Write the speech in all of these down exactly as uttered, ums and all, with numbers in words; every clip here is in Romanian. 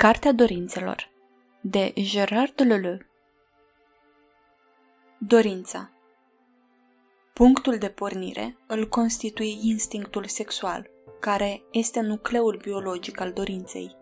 Cartea dorințelor de Gérard Leleu. Dorința. Punctul de pornire îl constituie instinctul sexual, care este nucleul biologic al dorinței.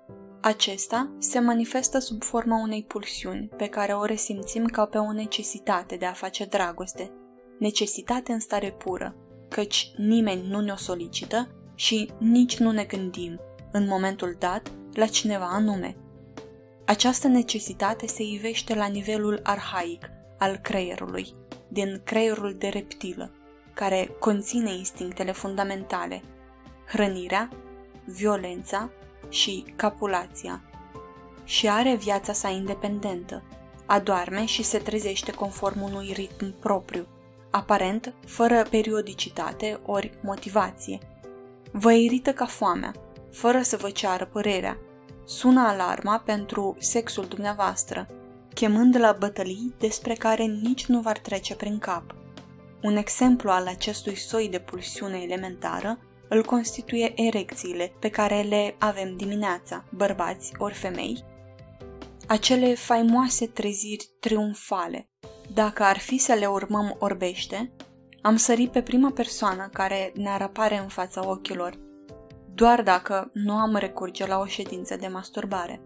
Acesta se manifestă sub forma unei pulsiuni pe care o resimțim ca pe o necesitate de a face dragoste, necesitate în stare pură, căci nimeni nu ne-o solicită și nici nu ne gândim, în momentul dat, la cineva anume. Această necesitate se ivește la nivelul arhaic al creierului, din creierul de reptilă, care conține instinctele fundamentale, hrănirea, violența și capulația, și are viața sa independentă, adorme și se trezește conform unui ritm propriu, aparent fără periodicitate ori motivație. Vă irită ca foamea, fără să vă ceară părerea. Sună alarma pentru sexul dumneavoastră, chemând la bătălii despre care nici nu v-ar trece prin cap. Un exemplu al acestui soi de pulsiune elementară îl constituie erecțiile pe care le avem dimineața, bărbați ori femei, acele faimoase treziri triumfale. Dacă ar fi să le urmăm orbește, am sărit pe prima persoană care ne-ar apare în fața ochilor, doar dacă nu am recurge la o ședință de masturbare.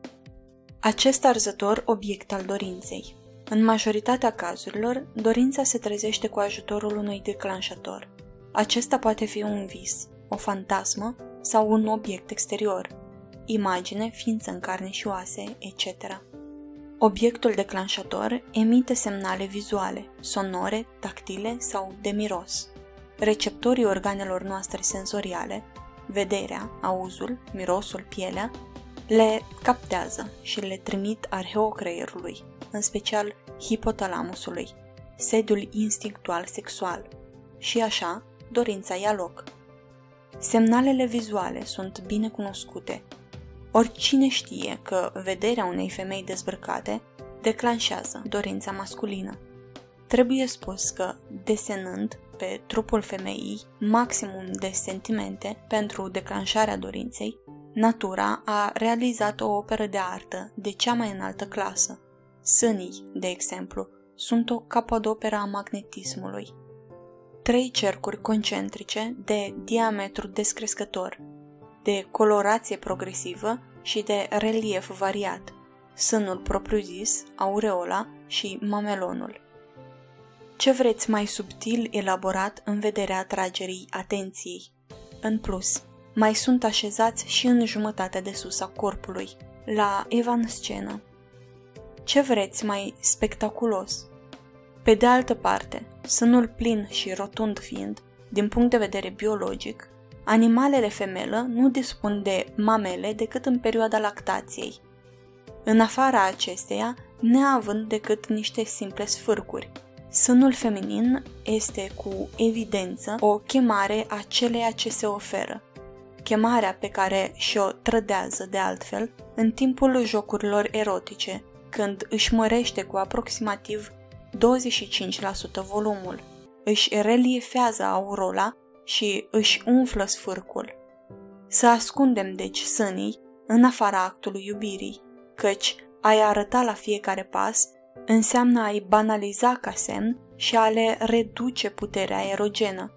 Acest arzător obiect al dorinței. În majoritatea cazurilor, dorința se trezește cu ajutorul unui declanșator. Acesta poate fi un vis, o fantasmă sau un obiect exterior, imagine, ființă în carne și oase, et cetera. Obiectul declanșator emite semnale vizuale, sonore, tactile sau de miros. Receptorii organelor noastre senzoriale, vederea, auzul, mirosul, pielea, le captează și le trimit arheocreierului, în special hipotalamusului, sediul instinctual sexual, și așa dorința ia loc. Semnalele vizuale sunt bine cunoscute. Oricine știe că vederea unei femei dezbrăcate declanșează dorința masculină. Trebuie spus că, desenând pe trupul femeii maximum de sentimente pentru declanșarea dorinței, natura a realizat o operă de artă de cea mai înaltă clasă. Sânii, de exemplu, sunt o capodoperă a magnetismului. Trei cercuri concentrice de diametru descrescător, de colorație progresivă și de relief variat, sânul propriu-zis, aureola și mamelonul. Ce vreți mai subtil elaborat în vederea atragerii atenției? În plus, mai sunt așezați și în jumătatea de sus a corpului, la evanscenă. Ce vreți mai spectaculos? Pe de altă parte, sânul plin și rotund fiind, din punct de vedere biologic, animalele femelă nu dispun de mamele decât în perioada lactației, în afara acesteia neavând decât niște simple sfârcuri. Sânul feminin este cu evidență o chemare a celeia ce se oferă, chemarea pe care și-o trădează de altfel în timpul jocurilor erotice, când își mărește cu aproximativ douăzeci și cinci la sută volumul, își reliefează aurola și își umflă sfârcul. Să ascundem deci sânii în afara actului iubirii, căci a-i arăta la fiecare pas înseamnă a-i banaliza ca semn și a le reduce puterea erogenă.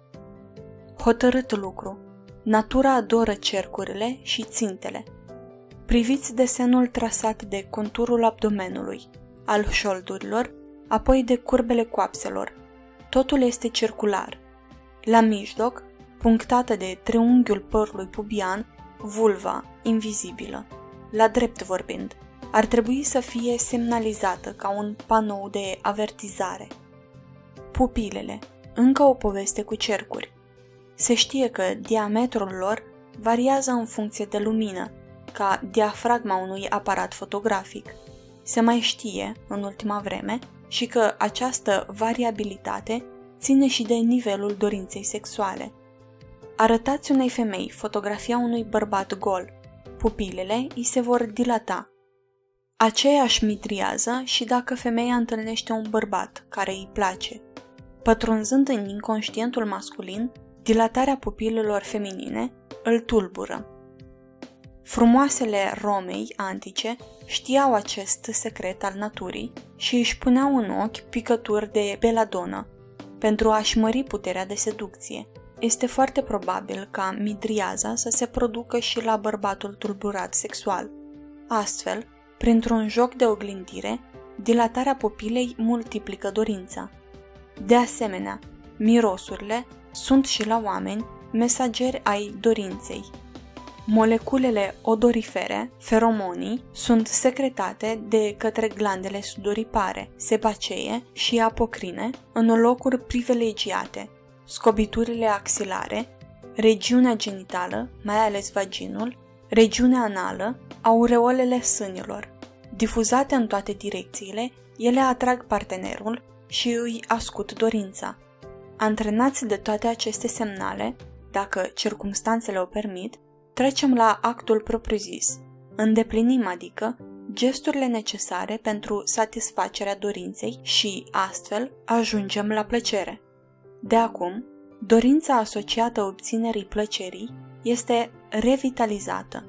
Hotărât lucru. Natura adoră cercurile și țintele. Priviți desenul trasat de conturul abdomenului, al șoldurilor, apoi de curbele coapselor. Totul este circular. La mijloc, punctată de triunghiul părului pubian, vulva, invizibilă, la drept vorbind, ar trebui să fie semnalizată ca un panou de avertizare. Pupilele, încă o poveste cu cercuri. Se știe că diametrul lor variază în funcție de lumină, ca diafragma unui aparat fotografic. Se mai știe, în ultima vreme, și că această variabilitate ține și de nivelul dorinței sexuale. Arătați unei femei fotografia unui bărbat gol. Pupilele îi se vor dilata. Aceeași mitriază și dacă femeia întâlnește un bărbat care îi place. Pătrunzând în inconștientul masculin, dilatarea pupilelor feminine îl tulbură. Frumoasele Romei antice știau acest secret al naturii și își puneau în ochi picături de beladonă pentru a-și mări puterea de seducție. Este foarte probabil ca midriaza să se producă și la bărbatul tulburat sexual. Astfel, printr-un joc de oglindire, dilatarea pupilei multiplică dorința. De asemenea, mirosurile sunt și la oameni mesageri ai dorinței. Moleculele odorifere, feromonii, sunt secretate de către glandele sudoripare, sebacee și apocrine în locuri privilegiate, scobiturile axilare, regiunea genitală, mai ales vaginul, regiunea anală, aureolele sânilor. Difuzate în toate direcțiile, ele atrag partenerul și îi ascut dorința. Antrenați de toate aceste semnale, dacă circumstanțele o permit, trecem la actul propriu-zis. Îndeplinim, adică, gesturile necesare pentru satisfacerea dorinței și, astfel, ajungem la plăcere. De acum, dorința asociată obținerii plăcerii este revitalizată.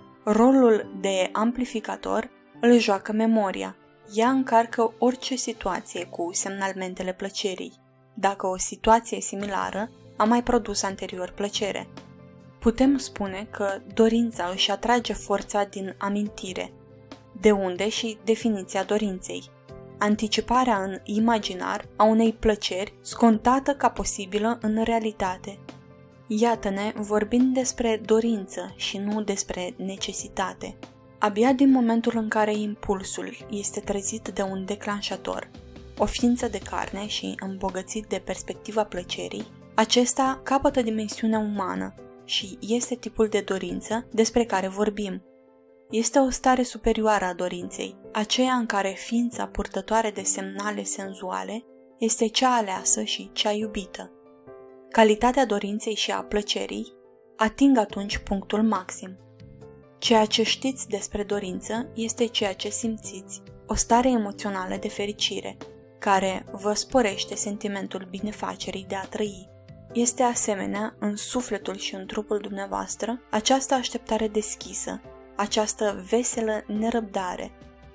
Rolul de amplificator îl joacă memoria. Ea încarcă orice situație cu semnalmentele plăcerii, dacă o situație similară a mai produs anterior plăcere. Putem spune că dorința își atrage forța din amintire, de unde și definiția dorinței. Anticiparea în imaginar a unei plăceri scontată ca posibilă în realitate. Iată-ne vorbind despre dorință și nu despre necesitate. Abia din momentul în care impulsul este trezit de un declanșator, o ființă de carne și îmbogățit de perspectiva plăcerii, acesta capătă dimensiunea umană și este tipul de dorință despre care vorbim. Este o stare superioară a dorinței, aceea în care ființa purtătoare de semnale senzuale este cea aleasă și cea iubită. Calitatea dorinței și a plăcerii ating atunci punctul maxim. Ceea ce știți despre dorință este ceea ce simțiți, o stare emoțională de fericire, care vă sporește sentimentul binefacerii de a trăi. Este asemenea, în sufletul și în trupul dumneavoastră, această așteptare deschisă, această veselă nerăbdare.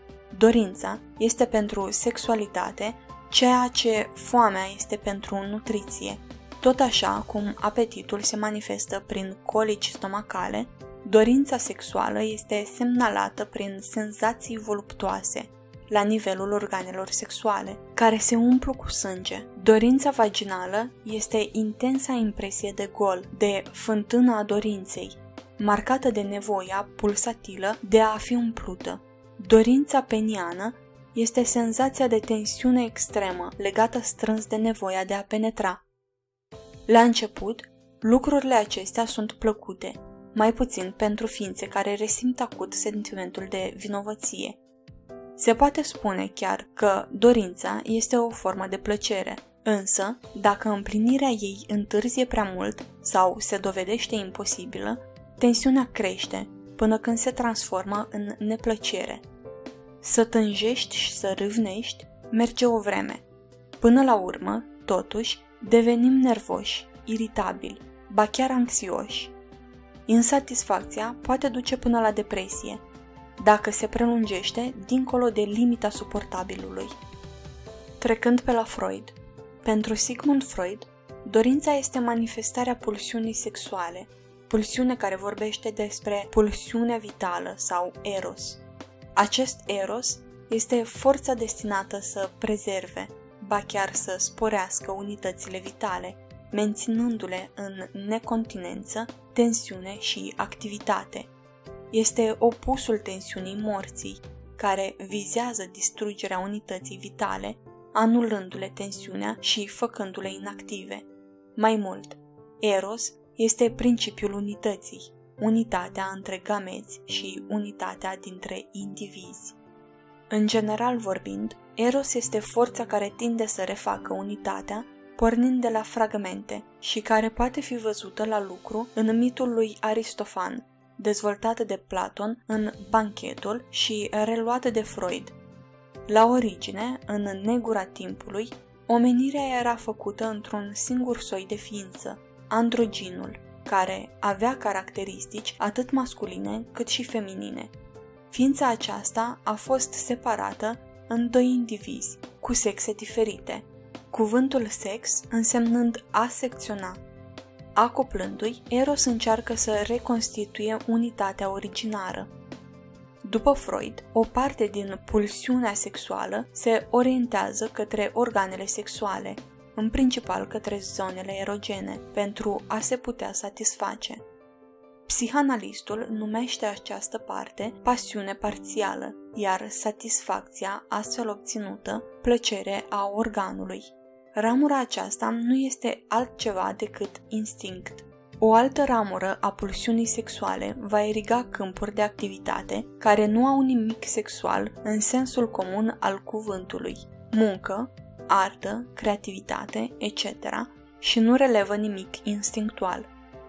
Dorința este pentru sexualitate ceea ce foamea este pentru nutriție. Tot așa cum apetitul se manifestă prin colici stomacale, dorința sexuală este semnalată prin senzații voluptuoase la nivelul organelor sexuale, care se umplu cu sânge. Dorința vaginală este intensa impresie de gol, de fântână a dorinței, marcată de nevoia pulsatilă de a fi umplută. Dorința peniană este senzația de tensiune extremă, legată strâns de nevoia de a penetra. La început, lucrurile acestea sunt plăcute, mai puțin pentru ființe care resimt acut sentimentul de vinovăție. Se poate spune chiar că dorința este o formă de plăcere, însă, dacă împlinirea ei întârzie prea mult sau se dovedește imposibilă, tensiunea crește până când se transformă în neplăcere. Să tânjești și să râvnești merge o vreme. Până la urmă, totuși, devenim nervoși, iritabili, ba chiar anxioși. Insatisfacția poate duce până la depresie, dacă se prelungește dincolo de limita suportabilului. Trecând pe la Freud. Pentru Sigmund Freud, dorința este manifestarea pulsiunii sexuale, pulsiune care vorbește despre pulsiunea vitală sau eros. Acest eros este forța destinată să prezerve, ba chiar să sporească unitățile vitale, menținându-le în necontinență, tensiune și activitate. Este opusul tensiunii morții, care vizează distrugerea unității vitale, anulându-le tensiunea și făcându-le inactive. Mai mult, eros este principiul unității, unitatea între gameți și unitatea dintre indivizi. În general vorbind, eros este forța care tinde să refacă unitatea, pornind de la fragmente și care poate fi văzută la lucru în mitul lui Aristofan, dezvoltată de Platon în Banchetul și reluată de Freud. La origine, în negura timpului, omenirea era făcută într-un singur soi de ființă, androginul, care avea caracteristici atât masculine cât și feminine. Ființa aceasta a fost separată în doi indivizi, cu sexe diferite, cuvântul sex însemnând a secționa. Acoplându-i, Eros încearcă să reconstituie unitatea originară. După Freud, o parte din pulsiunea sexuală se orientează către organele sexuale, în principal către zonele erogene, pentru a se putea satisface. Psihanalistul numește această parte pasiune parțială, iar satisfacția astfel obținută plăcere a organului. Ramura aceasta nu este altceva decât instinct. O altă ramură a pulsiunii sexuale va iriga câmpuri de activitate care nu au nimic sexual în sensul comun al cuvântului, muncă, artă, creativitate, et cetera, și nu relevă nimic instinctual.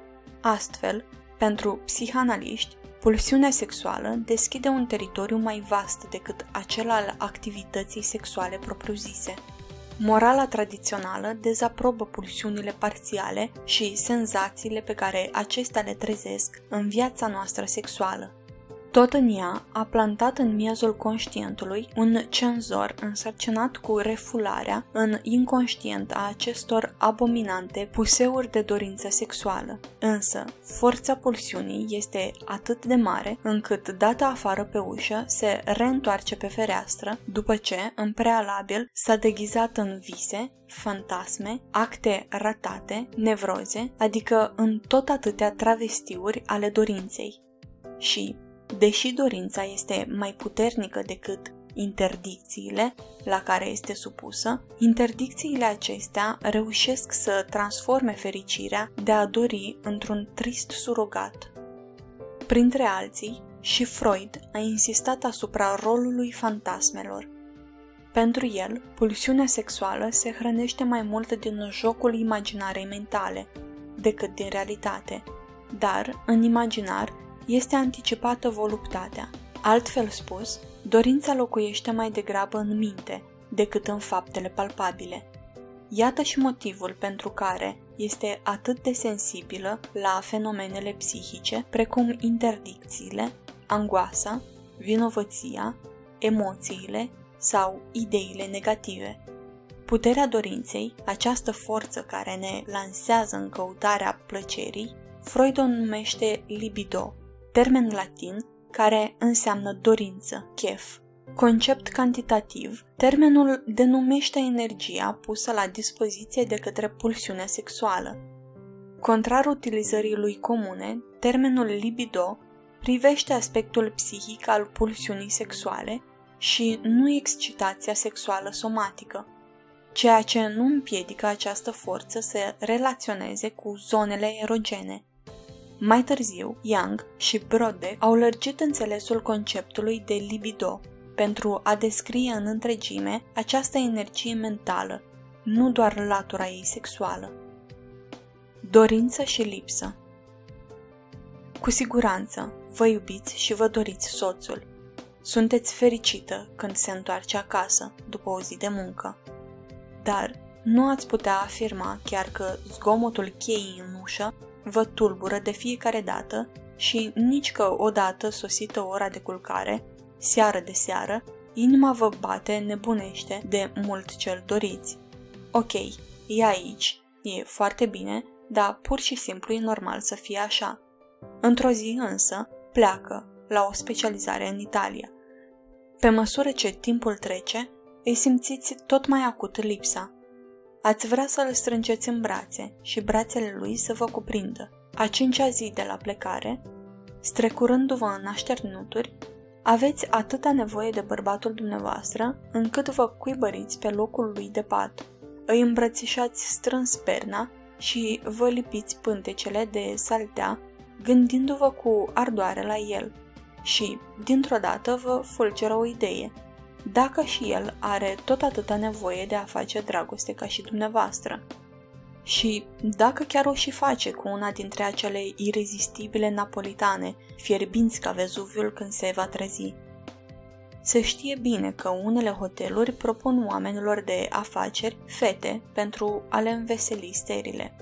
Astfel, pentru psihanaliști, pulsiunea sexuală deschide un teritoriu mai vast decât acela al activității sexuale propriu-zise. Morala tradițională dezaprobă pulsiunile parțiale și senzațiile pe care acestea le trezesc în viața noastră sexuală. Tot în ea a plantat în miezul conștientului un cenzor însărcinat cu refularea în inconștient a acestor abominante puseuri de dorință sexuală. Însă, forța pulsiunii este atât de mare încât, dată afară pe ușă, se reîntoarce pe fereastră după ce, în prealabil, s-a deghizat în vise, fantasme, acte ratate, nevroze, adică în tot atâtea travestiuri ale dorinței. Și, deși dorința este mai puternică decât interdicțiile la care este supusă, interdicțiile acestea reușesc să transforme fericirea de a dori într-un trist surogat. Printre alții, și Freud a insistat asupra rolului fantasmelor. Pentru el, pulsiunea sexuală se hrănește mai mult din jocul imaginarei mentale decât din realitate, dar, în imaginar, este anticipată voluptatea. Altfel spus, dorința locuiește mai degrabă în minte decât în faptele palpabile. Iată și motivul pentru care este atât de sensibilă la fenomenele psihice precum interdicțiile, angoasa, vinovăția, emoțiile sau ideile negative. Puterea dorinței, această forță care ne lansează în căutarea plăcerii, Freud o numește libido, termen latin care înseamnă dorință, chef. Concept cantitativ, termenul denumește energia pusă la dispoziție de către pulsiunea sexuală. Contrar utilizării lui comune, termenul libido privește aspectul psihic al pulsiunii sexuale și nu excitația sexuală somatică, ceea ce nu împiedică această forță să relaționeze cu zonele erogene. Mai târziu, Young și Brodeck au lărgit înțelesul conceptului de libido pentru a descrie în întregime această energie mentală, nu doar latura ei sexuală. Dorință și lipsă. Cu siguranță, vă iubiți și vă doriți soțul. Sunteți fericită când se întoarce acasă după o zi de muncă. Dar nu ați putea afirma chiar că zgomotul cheii în ușă vă tulbură de fiecare dată și nici că odată sosită ora de culcare, seară de seară, inima vă bate nebunește de mult ce-l doriți. Ok, e aici, e foarte bine, dar pur și simplu e normal să fie așa. Într-o zi însă pleacă la o specializare în Italia. Pe măsură ce timpul trece, îi simțiți tot mai acut lipsa. Ați vrea să-l strângeți în brațe și brațele lui să vă cuprindă. A cincea zi de la plecare, strecurându-vă în așternuturi, aveți atâta nevoie de bărbatul dumneavoastră încât vă cuibăriți pe locul lui de pat. Îi îmbrățișați strâns perna și vă lipiți pântecele de saltea, gândindu-vă cu ardoare la el. Și, dintr-o dată, vă fulgeră o idee. Dacă și el are tot atâta nevoie de a face dragoste ca și dumneavoastră. Și dacă chiar o și face cu una dintre acele irezistibile napolitane, fierbinți ca Vezuviul când se va trezi. Se știe bine că unele hoteluri propun oamenilor de afaceri fete pentru a le înveseli sterile.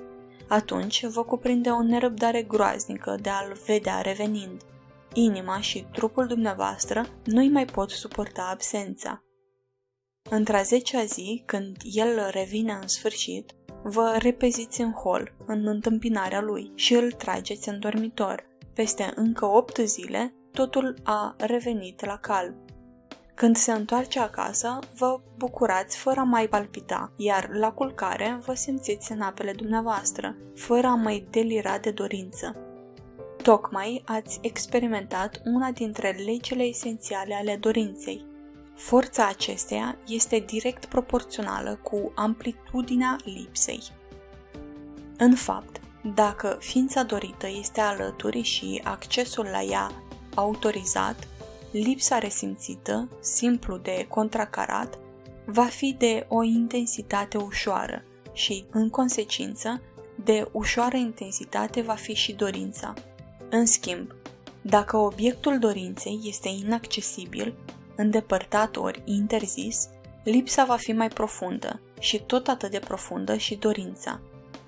Atunci vă cuprinde o nerăbdare groaznică de a-l vedea revenind. Inima și trupul dumneavoastră nu-i mai pot suporta absența. Într-a zecea zi, când el revine în sfârșit, vă repeziți în hol, în întâmpinarea lui, și îl trageți în dormitor. Peste încă opt zile, totul a revenit la calm. Când se întoarce acasă, vă bucurați fără a mai palpita, iar la culcare vă simțiți în apele dumneavoastră, fără a mai delira de dorință. Tocmai ați experimentat una dintre legile esențiale ale dorinței. Forța acesteia este direct proporțională cu amplitudinea lipsei. În fapt, dacă ființa dorită este alături și accesul la ea autorizat, lipsa resimțită, simplu de contracarat, va fi de o intensitate ușoară și, în consecință, de ușoară intensitate va fi și dorința. În schimb, dacă obiectul dorinței este inaccesibil, îndepărtat ori interzis, lipsa va fi mai profundă și tot atât de profundă și dorința.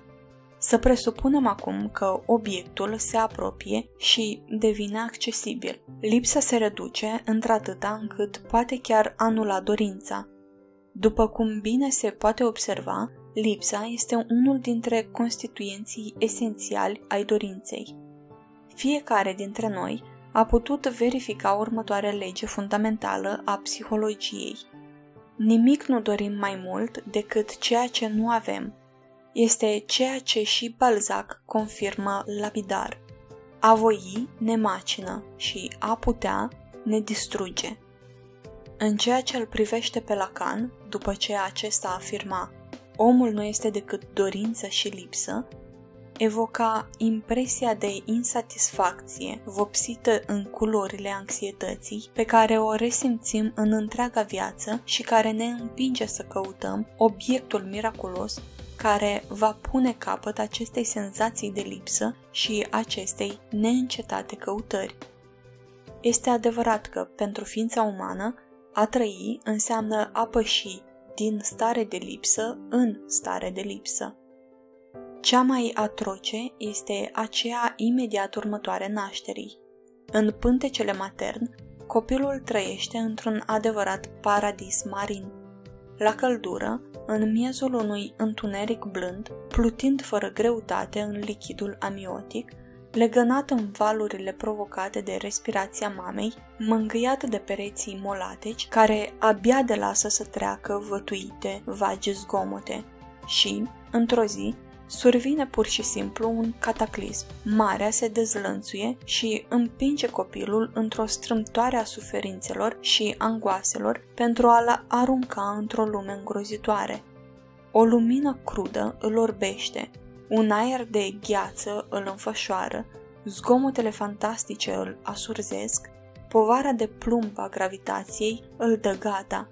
Să presupunem acum că obiectul se apropie și devine accesibil. Lipsa se reduce într-atâta încât poate chiar anula dorința. După cum bine se poate observa, lipsa este unul dintre constituenții esențiali ai dorinței. Fiecare dintre noi a putut verifica următoarea lege fundamentală a psihologiei. Nimic nu dorim mai mult decât ceea ce nu avem. Este ceea ce și Balzac confirmă lapidar. A voi ne macină și a putea ne distruge. În ceea ce îl privește pe Lacan, după ce acesta afirma omul nu este decât dorință și lipsă, evoca impresia de insatisfacție vopsită în culorile anxietății pe care o resimțim în întreaga viață și care ne împinge să căutăm obiectul miraculos care va pune capăt acestei senzații de lipsă și acestei neîncetate căutări. Este adevărat că, pentru ființa umană, a trăi înseamnă a păși din stare de lipsă în stare de lipsă. Cea mai atroce este aceea imediat următoare nașterii. În pântecele matern, copilul trăiește într-un adevărat paradis marin. La căldură, în miezul unui întuneric blând, plutind fără greutate în lichidul amiotic, legănat în valurile provocate de respirația mamei, mângâiat de pereții molateci, care abia de lasă să treacă vătuite vagi zgomote. Și, într-o zi, survine pur și simplu un cataclism. Marea se dezlănțuie și împinge copilul într-o strâmtoare a suferințelor și angoaselor pentru a-l arunca într-o lume îngrozitoare. O lumină crudă îl orbește, un aer de gheață îl înfășoară, zgomotele fantastice îl asurzesc, povara de plumb a gravitației îl dă gata.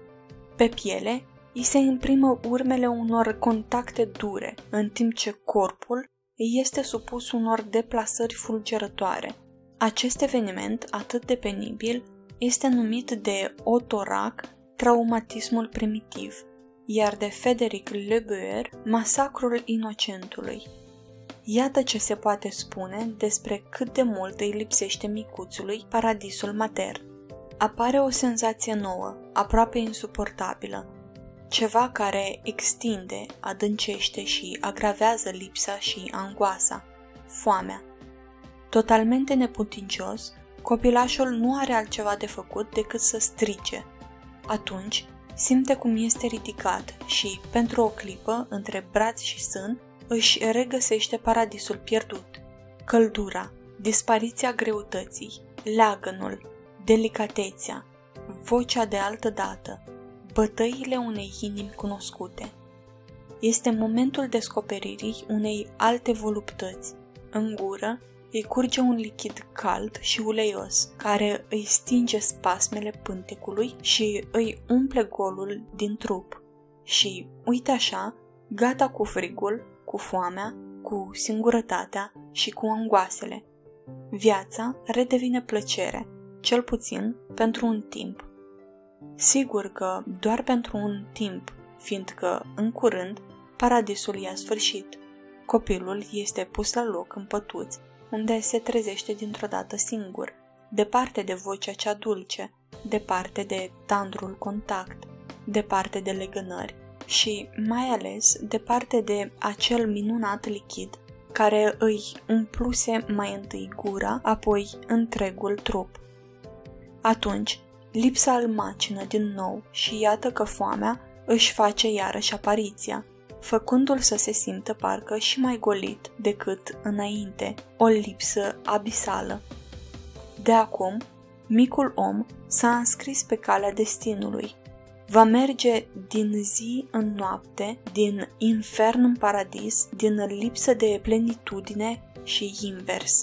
Pe piele îi se imprimă urmele unor contacte dure, în timp ce corpul îi este supus unor deplasări fulgerătoare. Acest eveniment atât de penibil este numit de Otto Rack traumatismul primitiv, iar de Frederic Lebauer masacrul inocentului. Iată ce se poate spune despre cât de mult îi lipsește micuțului paradisul matern. Apare o senzație nouă, aproape insuportabilă, ceva care extinde, adâncește și agravează lipsa și angoasa, foamea. Totalmente neputincios, copilașul nu are altceva de făcut decât să strige. Atunci, simte cum este ridicat și, pentru o clipă, între braț și sân, își regăsește paradisul pierdut. Căldura, dispariția greutății, leagănul, delicatețea, vocea de altă dată, bătăile unei inimi cunoscute. Este momentul descoperirii unei alte voluptăți. În gură îi curge un lichid cald și uleios, care îi stinge spasmele pântecului și îi umple golul din trup. Și, uite așa, gata cu frigul, cu foamea, cu singurătatea și cu angoasele. Viața redevine plăcere, cel puțin pentru un timp. Sigur că doar pentru un timp, fiindcă, în curând, paradisul i-a sfârșit. Copilul este pus la loc în pătuț, unde se trezește dintr-o dată singur, departe de vocea cea dulce, departe de tandrul contact, departe de legănări și, mai ales, departe de acel minunat lichid care îi umpluse mai întâi gura, apoi întregul trup. Atunci, lipsa îl macină din nou și iată că foamea își face iarăși apariția, făcându-l să se simtă parcă și mai golit decât înainte, o lipsă abisală. De acum, micul om s-a înscris pe calea destinului. Va merge din zi în noapte, din infern în paradis, din lipsă de plenitudine și invers.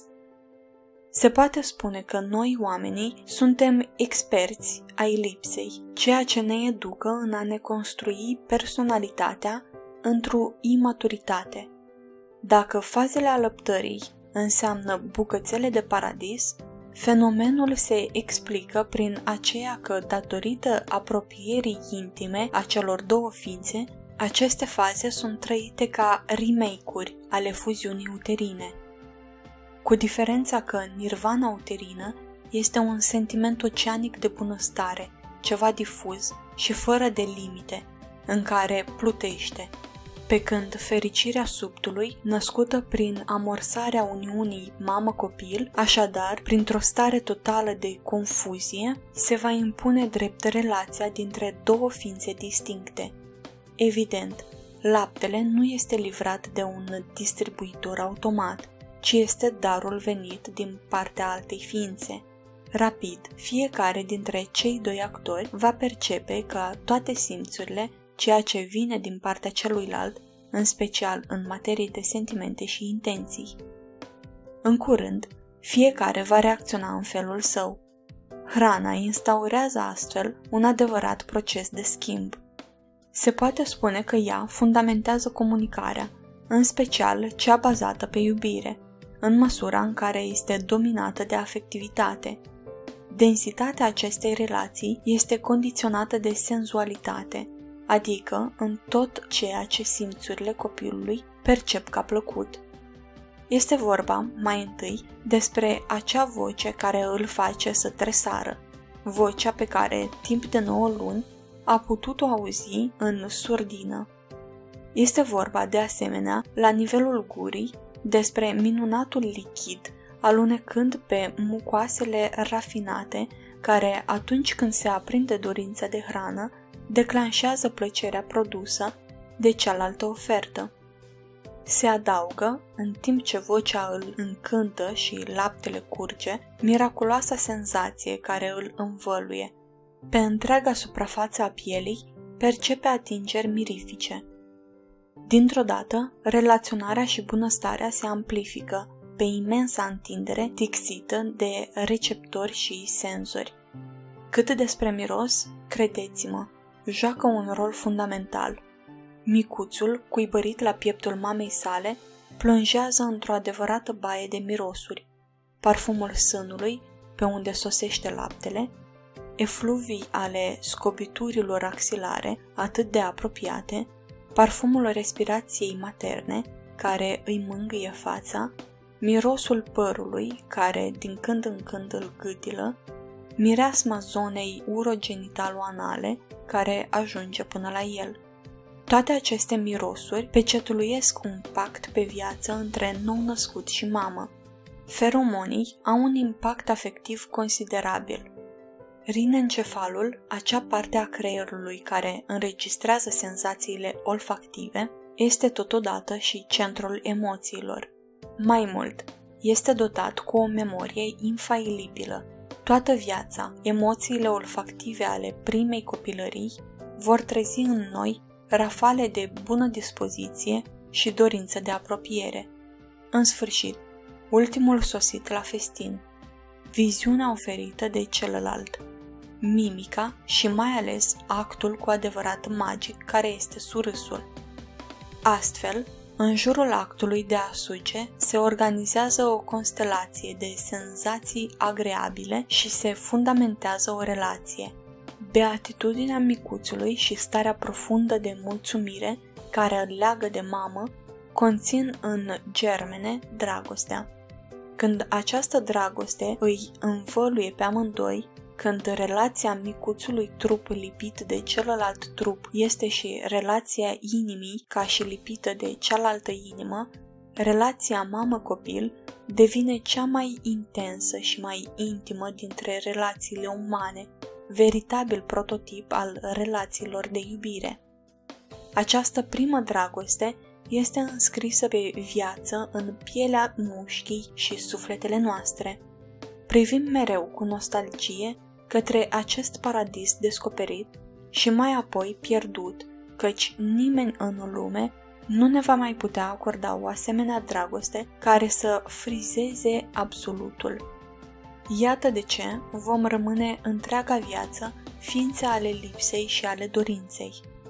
Se poate spune că noi, oamenii, suntem experți ai lipsei, ceea ce ne educă în a ne construi personalitatea într-o imaturitate. Dacă fazele alăptării înseamnă bucățele de paradis, fenomenul se explică prin aceea că, datorită apropierii intime a celor două ființe, aceste faze sunt trăite ca remake-uri ale fuziunii uterine. Cu diferența că nirvana uterină este un sentiment oceanic de bunăstare, ceva difuz și fără de limite, în care plutește, pe când fericirea subtului, născută prin amorsarea uniunii mamă-copil, așadar, printr-o stare totală de confuzie, se va impune drept relația dintre două ființe distincte. Evident, laptele nu este livrat de un distribuitor automat, ci este darul venit din partea altei ființe. Rapid, fiecare dintre cei doi actori va percepe că toate simțurile, ceea ce vine din partea celuilalt, în special în materie de sentimente și intenții. În curând, fiecare va reacționa în felul său. Hrana instaurează astfel un adevărat proces de schimb. Se poate spune că ea fundamentează comunicarea, în special cea bazată pe iubire, în măsura în care este dominată de afectivitate. Densitatea acestei relații este condiționată de senzualitate, adică în tot ceea ce simțurile copilului percep ca plăcut. Este vorba, mai întâi, despre acea voce care îl face să tresară, vocea pe care, timp de nouă luni, a putut-o auzi în surdină. Este vorba, de asemenea, la nivelul gurii, despre minunatul lichid, alunecând pe mucoasele rafinate, care, atunci când se aprinde dorința de hrană, declanșează plăcerea produsă de cealaltă ofertă. Se adaugă, în timp ce vocea îl încântă și laptele curge, miraculoasa senzație care îl învăluie. Pe întreaga suprafață a pielii percepe atingeri mirifice. Dintr-o dată, relaționarea și bunăstarea se amplifică pe imensa întindere tixită de receptori și senzori. Cât despre miros, credeți-mă, joacă un rol fundamental. Micuțul, cuibărit la pieptul mamei sale, plonjează într-o adevărată baie de mirosuri. Parfumul sânului, pe unde sosește laptele, efluvii ale scobiturilor axilare, atât de apropiate, parfumul respirației materne, care îi mângâie fața, mirosul părului, care din când în când îl gâtilă, mireasma zonei urogenitalo-anale, care ajunge până la el. Toate aceste mirosuri pecetluiesc un pact pe viață între nou-născut și mamă. Feromonii au un impact afectiv considerabil. Rinencefalul, acea parte a creierului care înregistrează senzațiile olfactive, este totodată și centrul emoțiilor. Mai mult, este dotat cu o memorie infailibilă. Toată viața, emoțiile olfactive ale primei copilării vor trezi în noi rafale de bună dispoziție și dorință de apropiere. În sfârșit, ultimul sosit la festin, viziunea oferită de celălalt, mimica și mai ales actul cu adevărat magic care este surâsul. Astfel, în jurul actului de a suge se organizează o constelație de senzații agreabile și se fundamentează o relație. Beatitudinea micuțului și starea profundă de mulțumire care îl leagă de mamă conțin în germene dragostea. Când această dragoste îi învăluie pe amândoi, când relația micuțului trup lipit de celălalt trup este și relația inimii ca și lipită de cealaltă inimă, relația mamă-copil devine cea mai intensă și mai intimă dintre relațiile umane, veritabil prototip al relațiilor de iubire. Această primă dragoste este înscrisă pe viață în pielea mușchii și sufletele noastre. Privim mereu cu nostalgie către acest paradis descoperit și mai apoi pierdut, căci nimeni în lume nu ne va mai putea acorda o asemenea dragoste care să frizeze absolutul. Iată de ce vom rămâne întreaga viață ființe ale lipsei și ale dorinței.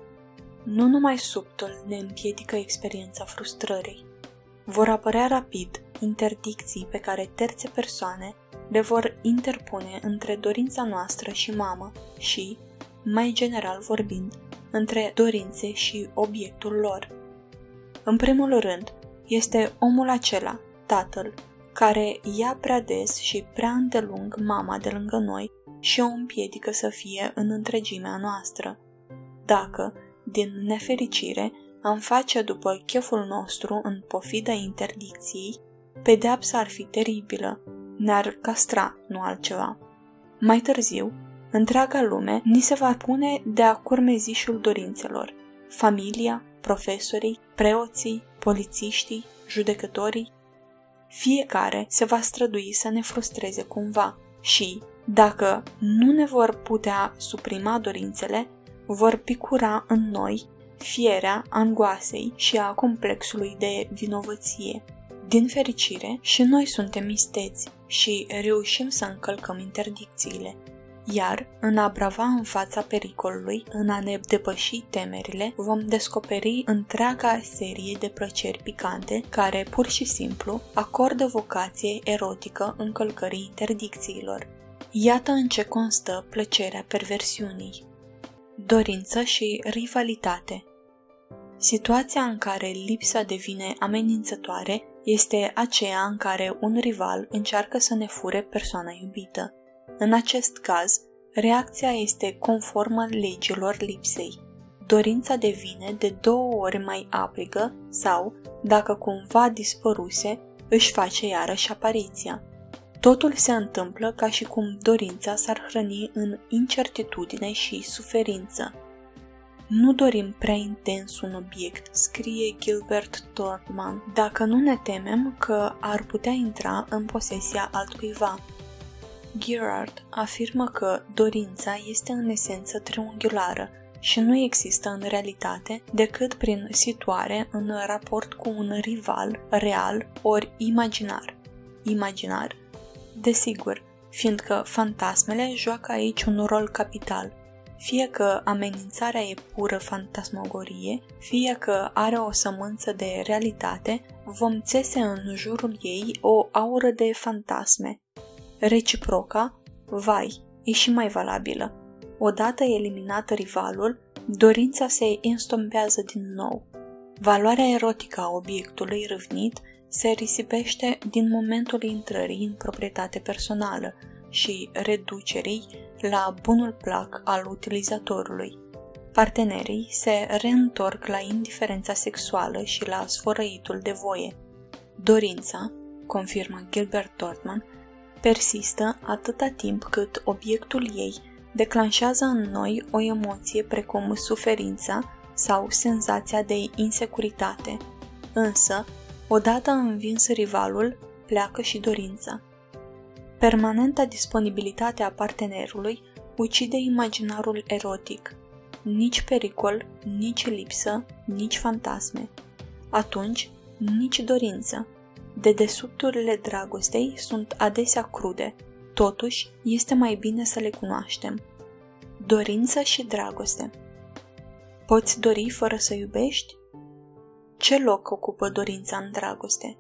Nu numai subtul ne împiedică experiența frustrării. Vor apărea rapid interdicții pe care terțe persoane le vor interpune între dorința noastră și mamă și, mai general vorbind, între dorințe și obiectul lor. În primul rând, este omul acela, tatăl, care ia prea des și prea îndelung mama de lângă noi și o împiedică să fie în întregimea noastră. Dacă, din nefericire, am face după cheful nostru în pofida interdicției, pedeapsa ar fi teribilă, ne-ar castra, nu altceva. Mai târziu, întreaga lume ni se va pune de-a curmezișul dorințelor, familia, profesorii, preoții, polițiștii, judecătorii. Fiecare se va strădui să ne frustreze cumva și, dacă nu ne vor putea suprima dorințele, vor picura în noi fierea angoasei și a complexului de vinovăție. Din fericire, și noi suntem isteți și reușim să încălcăm interdicțiile. Iar, în a brava în fața pericolului, în a ne depăși temerile, vom descoperi întreaga serie de plăceri picante care, pur și simplu, acordă vocație erotică încălcării interdicțiilor. Iată în ce constă plăcerea perversiunii. Dorință și rivalitate. Situația în care lipsa devine amenințătoare este aceea în care un rival încearcă să ne fure persoana iubită. În acest caz, reacția este conformă legilor lipsei. Dorința devine de două ori mai aprigă sau, dacă cumva dispăruse, își face iarăși apariția. Totul se întâmplă ca și cum dorința s-ar hrăni în incertitudine și suferință. Nu dorim prea intens un obiect, scrie Gilbert Thorndman, dacă nu ne temem că ar putea intra în posesia altcuiva. Girard afirmă că dorința este în esență triunghiulară și nu există în realitate decât prin situare în raport cu un rival real ori imaginar. Imaginar, desigur, fiindcă fantasmele joacă aici un rol capital. Fie că amenințarea e pură fantasmagorie, fie că are o sămânță de realitate, vom țese în jurul ei o aură de fantasme. Reciproca, vai, e și mai valabilă. Odată eliminat rivalul, dorința se înstompează din nou. Valoarea erotică a obiectului râvnit se risipește din momentul intrării în proprietate personală și reducerii la bunul plac al utilizatorului. Partenerii se reîntorc la indiferența sexuală și la sfărăitul de voie. Dorința, confirmă Gilbert Thorndman, persistă atâta timp cât obiectul ei declanșează în noi o emoție precum suferința sau senzația de insecuritate. Însă, odată învins rivalul, pleacă și dorința. Permanenta disponibilitate a partenerului ucide imaginarul erotic. Nici pericol, nici lipsă, nici fantasme. Atunci, nici dorință. Dedesubturile dragostei sunt adesea crude, totuși este mai bine să le cunoaștem. Dorință și dragoste. Poți dori fără să iubești? Ce loc ocupă dorința în dragoste?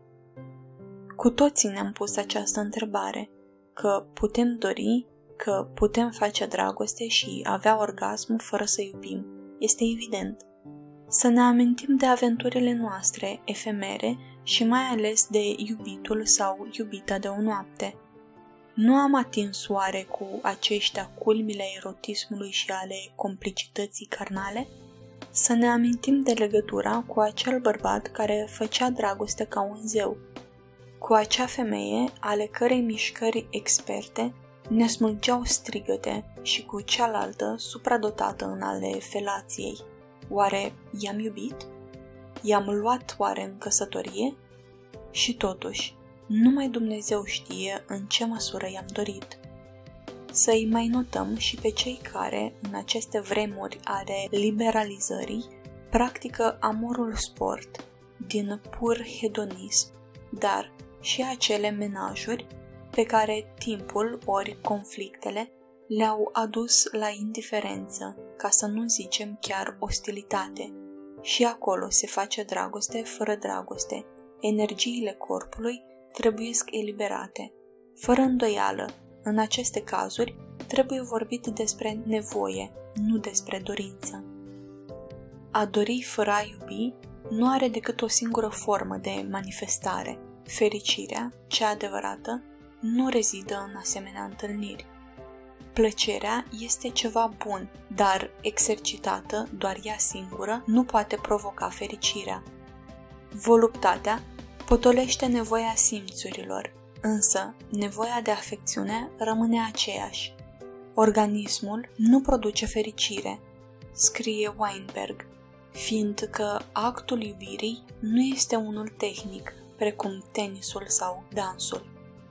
Cu toții ne-am pus această întrebare, că putem dori, că putem face dragoste și avea orgasm fără să iubim. Este evident. să ne amintim de aventurile noastre efemere și mai ales de iubitul sau iubita de o noapte. Nu am atins oare cu aceștia culmile erotismului și ale complicității carnale? Să ne amintim de legătura cu acel bărbat care făcea dragoste ca un zeu, cu acea femeie ale cărei mișcări experte ne smulgeau strigăte și cu cealaltă supradotată în ale felației. Oare i-am iubit? I-am luat oare în căsătorie? Și totuși, numai Dumnezeu știe în ce măsură i-am dorit. Să-i mai notăm și pe cei care, în aceste vremuri ale liberalizării, practică amorul sport, din pur hedonism, dar și acele menajuri pe care timpul ori conflictele le-au adus la indiferență, ca să nu zicem chiar ostilitate. Și acolo se face dragoste fără dragoste. Energiile corpului trebuiesc eliberate. Fără îndoială, în aceste cazuri, trebuie vorbit despre nevoie, nu despre dorință. A dori fără a iubi nu are decât o singură formă de manifestare. Fericirea, cea adevărată, nu rezidă în asemenea întâlniri. Plăcerea este ceva bun, dar exercitată doar ea singură nu poate provoca fericirea. Voluptatea potolește nevoia simțurilor, însă nevoia de afecțiune rămâne aceeași. Organismul nu produce fericire, scrie Weinberg, fiindcă actul iubirii nu este unul tehnic, precum tenisul sau dansul.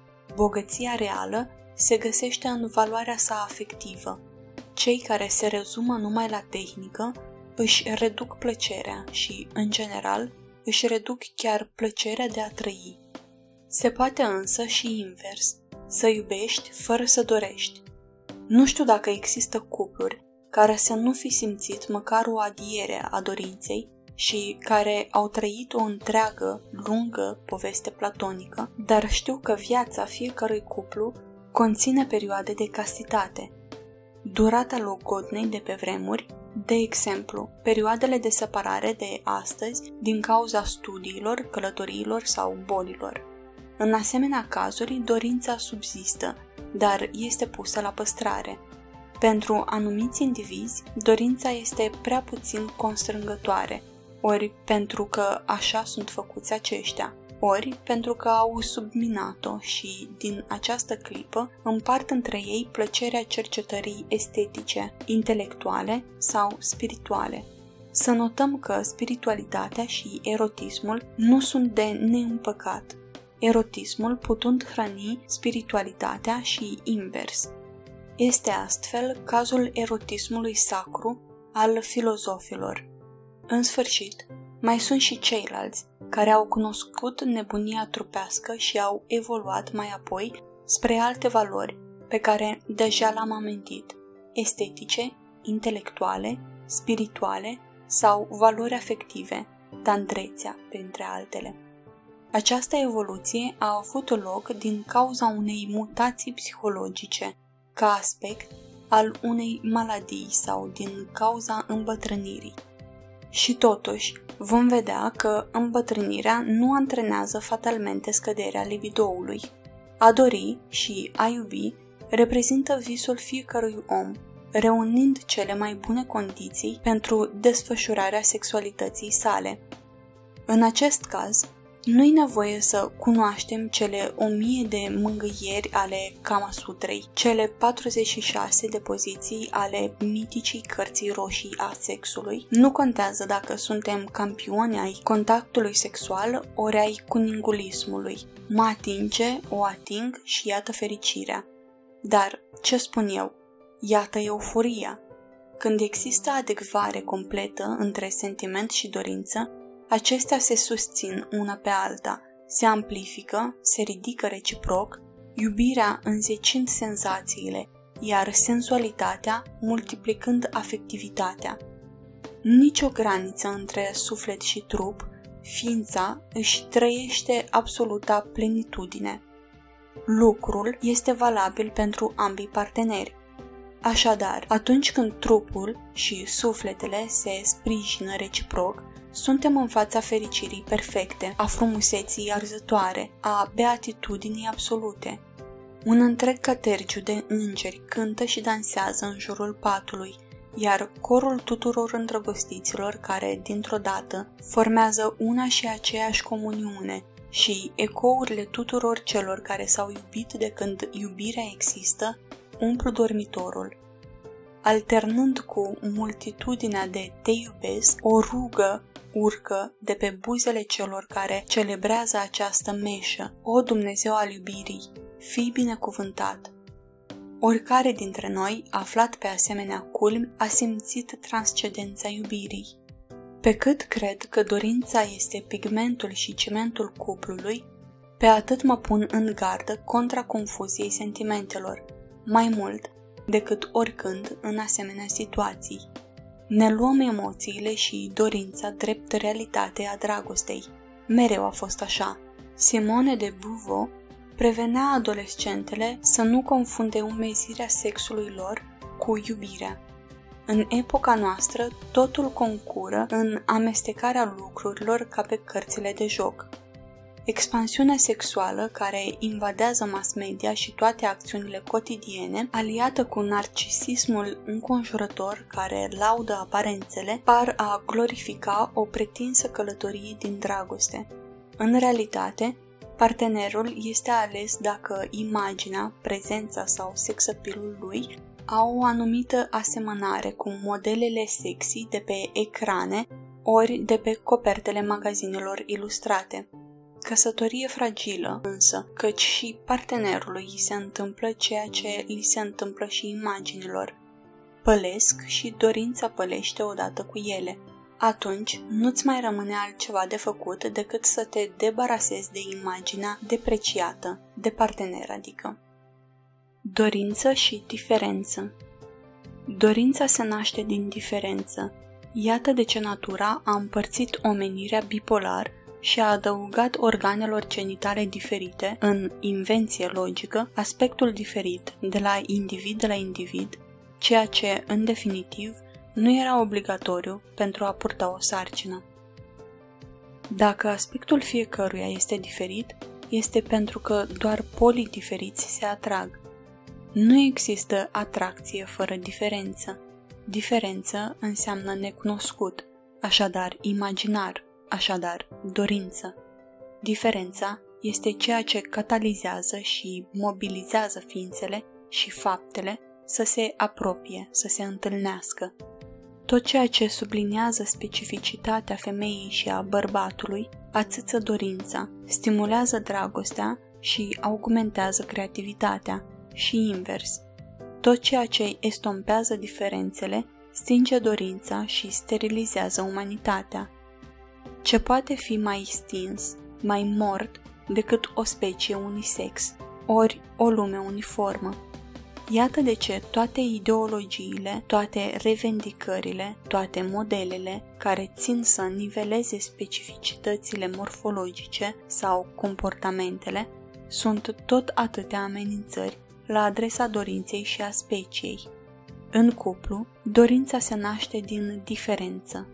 Bogăția reală se găsește în valoarea sa afectivă. Cei care se rezumă numai la tehnică își reduc plăcerea și, în general, își reduc chiar plăcerea de a trăi. Se poate însă și invers, să iubești fără să dorești. Nu știu dacă există cupluri care să nu fi simțit măcar o adiere a dorinței și care au trăit o întreagă, lungă poveste platonică, dar știu că viața fiecărui cuplu conține perioade de castitate. Durata logodnei de pe vremuri, de exemplu, perioadele de separare de astăzi din cauza studiilor, călătoriilor sau bolilor. În asemenea cazuri, dorința subzistă, dar este pusă la păstrare. Pentru anumiți indivizi, dorința este prea puțin constrângătoare, ori pentru că așa sunt făcuți aceștia, ori pentru că au subminat-o și, din această clipă, împart între ei plăcerea cercetării estetice, intelectuale sau spirituale. Să notăm că spiritualitatea și erotismul nu sunt de neîmpăcat, erotismul putând hrăni spiritualitatea și invers. Este astfel cazul erotismului sacru al filozofilor. În sfârșit, mai sunt și ceilalți care au cunoscut nebunia trupească și au evoluat mai apoi spre alte valori pe care deja l-am amintit, estetice, intelectuale, spirituale sau valori afective, tandrețea, printre altele. Această evoluție a avut loc din cauza unei mutații psihologice, ca aspect al unei maladii sau din cauza îmbătrânirii. Și totuși, vom vedea că îmbătrânirea nu antrenează fatalmente scăderea libidoului. A dori și a iubi reprezintă visul fiecărui om, reunind cele mai bune condiții pentru desfășurarea sexualității sale. În acest caz, nu-i nevoie să cunoaștem cele o mie de mângâieri ale Kama Sutrei, cele patruzeci și șase de poziții ale miticii cărții roșii a sexului. Nu contează dacă suntem campioni ai contactului sexual ori ai cuningulismului. Mă atinge, o ating și iată fericirea. Dar, ce spun eu? Iată euforia. Când există adecvare completă între sentiment și dorință, acestea se susțin una pe alta, se amplifică, se ridică reciproc, iubirea înzecind senzațiile, iar sensualitatea multiplicând afectivitatea. Nici o graniță între suflet și trup, ființa își trăiește absoluta plenitudine. Lucrul este valabil pentru ambii parteneri. Așadar, atunci când trupul și sufletele se sprijină reciproc, suntem în fața fericirii perfecte, a frumuseții arzătoare, a beatitudinii absolute. Un întreg catergiu de îngeri cântă și dansează în jurul patului, iar corul tuturor îndrăgostiților care, dintr-o dată, formează una și aceeași comuniune și ecourile tuturor celor care s-au iubit de când iubirea există, umplu dormitorul. Alternând cu multitudinea de te iubesc, o rugă urcă de pe buzele celor care celebrează această meșă. O Dumnezeu al iubirii, fii binecuvântat! Oricare dintre noi, aflat pe asemenea culmi, a simțit transcendența iubirii. Pe cât cred că dorința este pigmentul și cimentul cuplului, pe atât mă pun în gardă contra confuziei sentimentelor, mai mult decât oricând în asemenea situații. Ne luăm emoțiile și dorința drept realitate a dragostei. Mereu a fost așa. Simone de Beauvoir prevenea adolescentele să nu confunde umezirea sexului lor cu iubirea. În epoca noastră, totul concură în amestecarea lucrurilor ca pe cărțile de joc. Expansiunea sexuală care invadează mass media și toate acțiunile cotidiene, aliată cu narcisismul înconjurător care laudă aparențele, par a glorifica o pretinsă călătorie din dragoste. În realitate, partenerul este ales dacă imaginea, prezența sau sexappeal-ul lui au o anumită asemănare cu modelele sexy de pe ecrane ori de pe copertele magazinelor ilustrate. Căsătorie fragilă, însă, căci și partenerului îi se întâmplă ceea ce li se întâmplă și imaginilor. Pălesc și dorința pălește odată cu ele. Atunci nu-ți mai rămâne altceva de făcut decât să te debarasezi de imaginea depreciată, de partener adică. Dorință și diferență. Dorința se naște din diferență. Iată de ce natura a împărțit omenirea bipolar și a adăugat organelor genitale diferite, în invenție logică, aspectul diferit de la individ la individ, ceea ce, în definitiv, nu era obligatoriu pentru a purta o sarcină. Dacă aspectul fiecăruia este diferit, este pentru că doar polii diferiți se atrag. Nu există atracție fără diferență. Diferență înseamnă necunoscut, așadar imaginar, așadar dorință. Diferența este ceea ce catalizează și mobilizează ființele și faptele să se apropie, să se întâlnească. Tot ceea ce subliniază specificitatea femeii și a bărbatului ațâță dorința, stimulează dragostea și augmentează creativitatea și invers. Tot ceea ce estompează diferențele stinge dorința și sterilizează umanitatea. Ce poate fi mai stins, mai mort decât o specie unisex, ori o lume uniformă? Iată de ce toate ideologiile, toate revendicările, toate modelele care țin să niveleze specificitățile morfologice sau comportamentele sunt tot atâtea amenințări la adresa dorinței și a speciei. În cuplu, dorința se naște din diferență.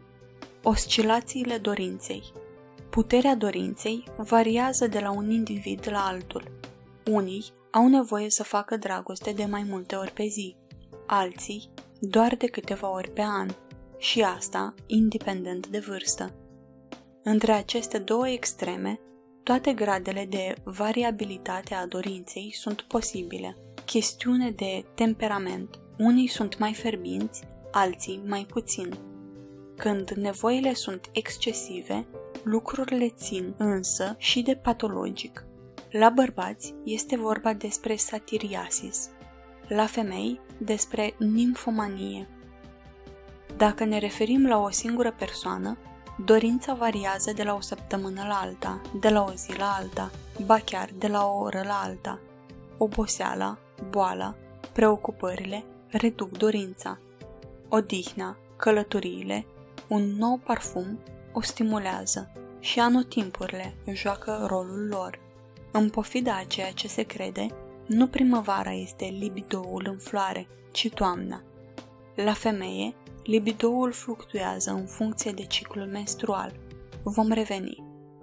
Oscilațiile dorinței. Puterea dorinței variază de la un individ la altul. Unii au nevoie să facă dragoste de mai multe ori pe zi, alții doar de câteva ori pe an, și asta independent de vârstă. Între aceste două extreme, toate gradele de variabilitate a dorinței sunt posibile. Chestiune de temperament. Unii sunt mai fierbinți, alții mai puțin. Când nevoile sunt excesive, lucrurile țin însă și de patologic. La bărbați este vorba despre satiriasis, la femei despre nimfomanie. Dacă ne referim la o singură persoană, dorința variază de la o săptămână la alta, de la o zi la alta, ba chiar de la o oră la alta. Oboseala, boala, preocupările reduc dorința. Odihna, călătoriile, un nou parfum o stimulează și anotimpurile joacă rolul lor. În pofida a ceea ce se crede, Nu primăvara este libidoul în floare, ci toamna. La femeie, libidoul fluctuează în funcție de ciclul menstrual. Vom reveni.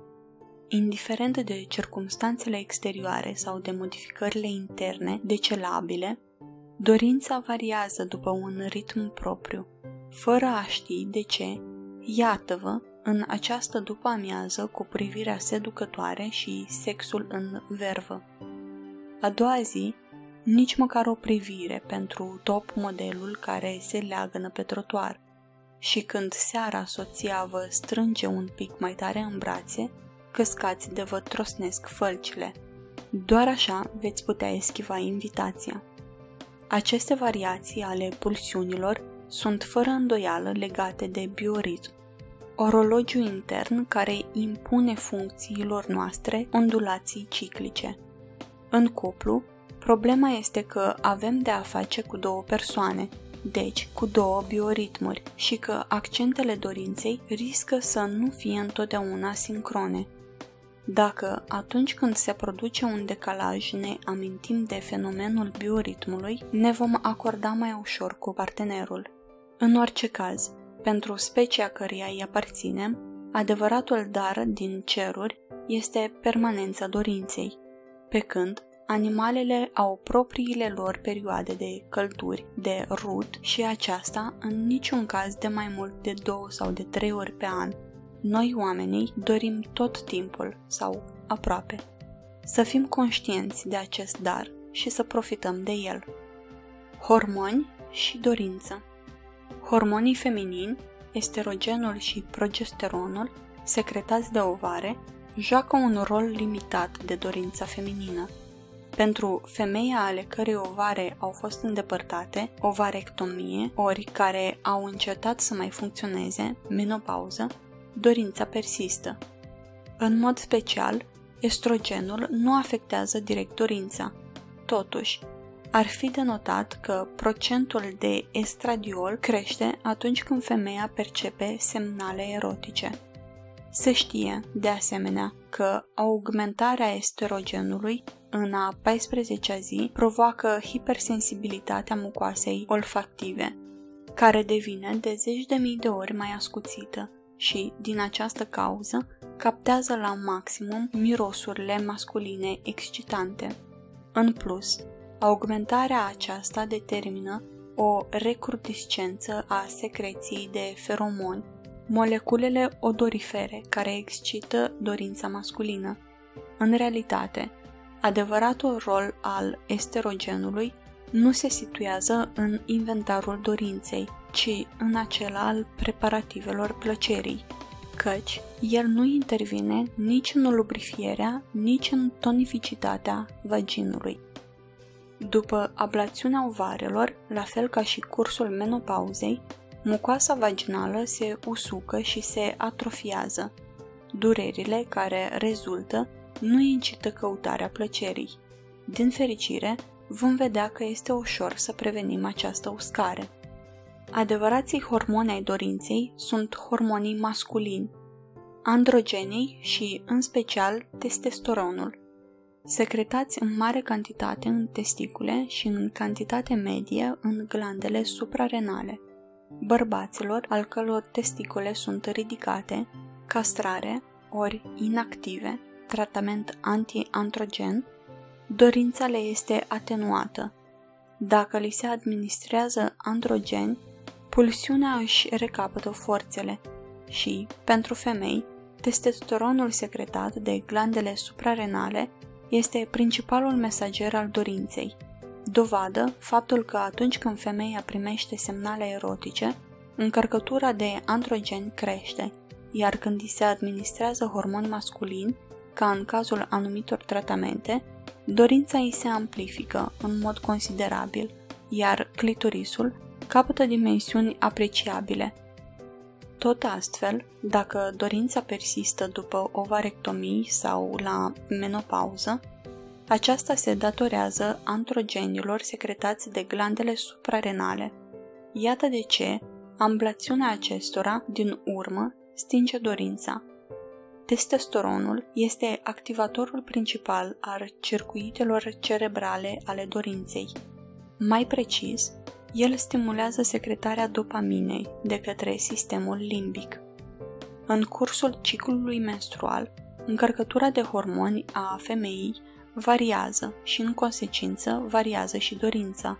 Indiferent de circumstanțele exterioare sau de modificările interne decelabile, dorința variază după un ritm propriu. Fără a ști de ce, iată-vă în această după-amiază cu privirea seducătoare și sexul în vervă. A doua zi, nici măcar o privire pentru top modelul care se leagănă pe trotuar. Și când seara soția vă strânge un pic mai tare în brațe, căscați de vă trosnesc fălcile. Doar așa veți putea eschiva invitația. Aceste variații ale pulsiunilor sunt fără îndoială legate de bioritm, orologiu intern care impune funcțiilor noastre ondulații ciclice. În cuplu, problema este că avem de a face cu două persoane, deci cu două bioritmuri, și că accentele dorinței riscă să nu fie întotdeauna sincrone. Dacă, atunci când se produce un decalaj, ne amintim de fenomenul bioritmului, ne vom acorda mai ușor cu partenerul. În orice caz, pentru specia căreia îi aparținem, adevăratul dar din ceruri este permanența dorinței, pe când animalele au propriile lor perioade de călduri, de rut și aceasta în niciun caz de mai mult de două sau de trei ori pe an. Noi, oamenii, dorim tot timpul, sau aproape. Să fim conștienți de acest dar și să profităm de el. Hormoni și dorință. Hormonii feminini, estrogenul și progesteronul, secretați de ovare, joacă un rol limitat de dorința feminină. Pentru femeia ale cărei ovare au fost îndepărtate, ovarectomie, ori care au încetat să mai funcționeze, menopauză, dorința persistă. În mod special, estrogenul nu afectează direct dorința. Totuși, ar fi de notat că procentul de estradiol crește atunci când femeia percepe semnale erotice. Se știe, de asemenea, că augmentarea estrogenului în a paisprezecea zi provoacă hipersensibilitatea mucoasei olfactive, care devine de zeci de mii de ori mai ascuțită și, din această cauză, captează la maximum mirosurile masculine excitante. În plus, augmentarea aceasta determină o recrudescență a secreției de feromoni, moleculele odorifere care excită dorința masculină. În realitate, adevăratul rol al estrogenului nu se situează în inventarul dorinței, ci în acela al preparativelor plăcerii, căci el nu intervine nici în lubrifierea, nici în tonificitatea vaginului. După ablațiunea ovarelor, la fel ca și cursul menopauzei, mucoasa vaginală se usucă și se atrofiază. Durerile care rezultă nu incită căutarea plăcerii. Din fericire, vom vedea că este ușor să prevenim această uscare. Adevărații hormoni ai dorinței sunt hormonii masculini, androgenii și, în special, testosteronul, secretați în mare cantitate în testicule și în cantitate medie în glandele suprarenale. Bărbaților, al căror testicule sunt ridicate, castrare ori inactive, tratament anti-androgen, dorința le este atenuată. Dacă li se administrează androgeni, pulsiunea își recapătă forțele și, pentru femei, testosteronul secretat de glandele suprarenale este principalul mesager al dorinței. Dovadă faptul că atunci când femeia primește semnale erotice, încărcătura de androgeni crește, iar când îi se administrează hormoni masculini, ca în cazul anumitor tratamente, dorința îi se amplifică în mod considerabil, iar clitorisul capătă dimensiuni apreciabile. Tot astfel, dacă dorința persistă după ovarectomii sau la menopauză, aceasta se datorează androgenilor secretați de glandele suprarenale. Iată de ce ablațiunea acestora, din urmă, stinge dorința. Testosteronul este activatorul principal al circuitelor cerebrale ale dorinței. Mai precis, el stimulează secretarea dopaminei de către sistemul limbic. În cursul ciclului menstrual, încărcătura de hormoni a femeii variază și, în consecință, variază și dorința.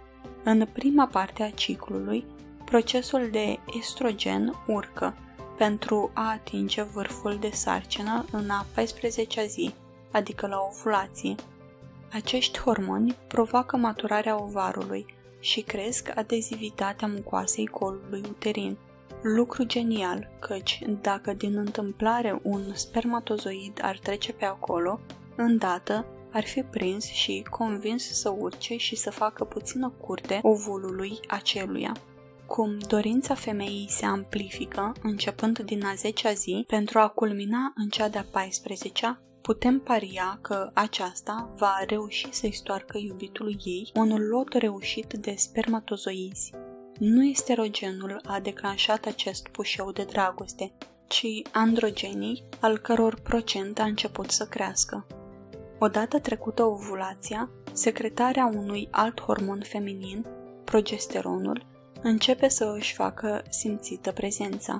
În prima parte a ciclului, procesul de estrogen urcă pentru a atinge vârful de sarcină în a paisprezecea zi, adică la ovulație. Acești hormoni provoacă maturarea ovarului și cresc adezivitatea mucoasei colului uterin. Lucru genial, căci dacă din întâmplare un spermatozoid ar trece pe acolo, îndată ar fi prins și convins să urce și să facă puțină curte ovulului aceluia. Cum dorința femeii se amplifică începând din a zecea zi pentru a culmina în cea de-a paisprezecea, putem paria că aceasta va reuși să-i stoarcă iubitului ei un lot reușit de spermatozoizi. Nu esterogenul a declanșat acest pușeu de dragoste, ci androgenii, al căror procent a început să crească. Odată trecută ovulația, secretarea unui alt hormon feminin, progesteronul, începe să își facă simțită prezența.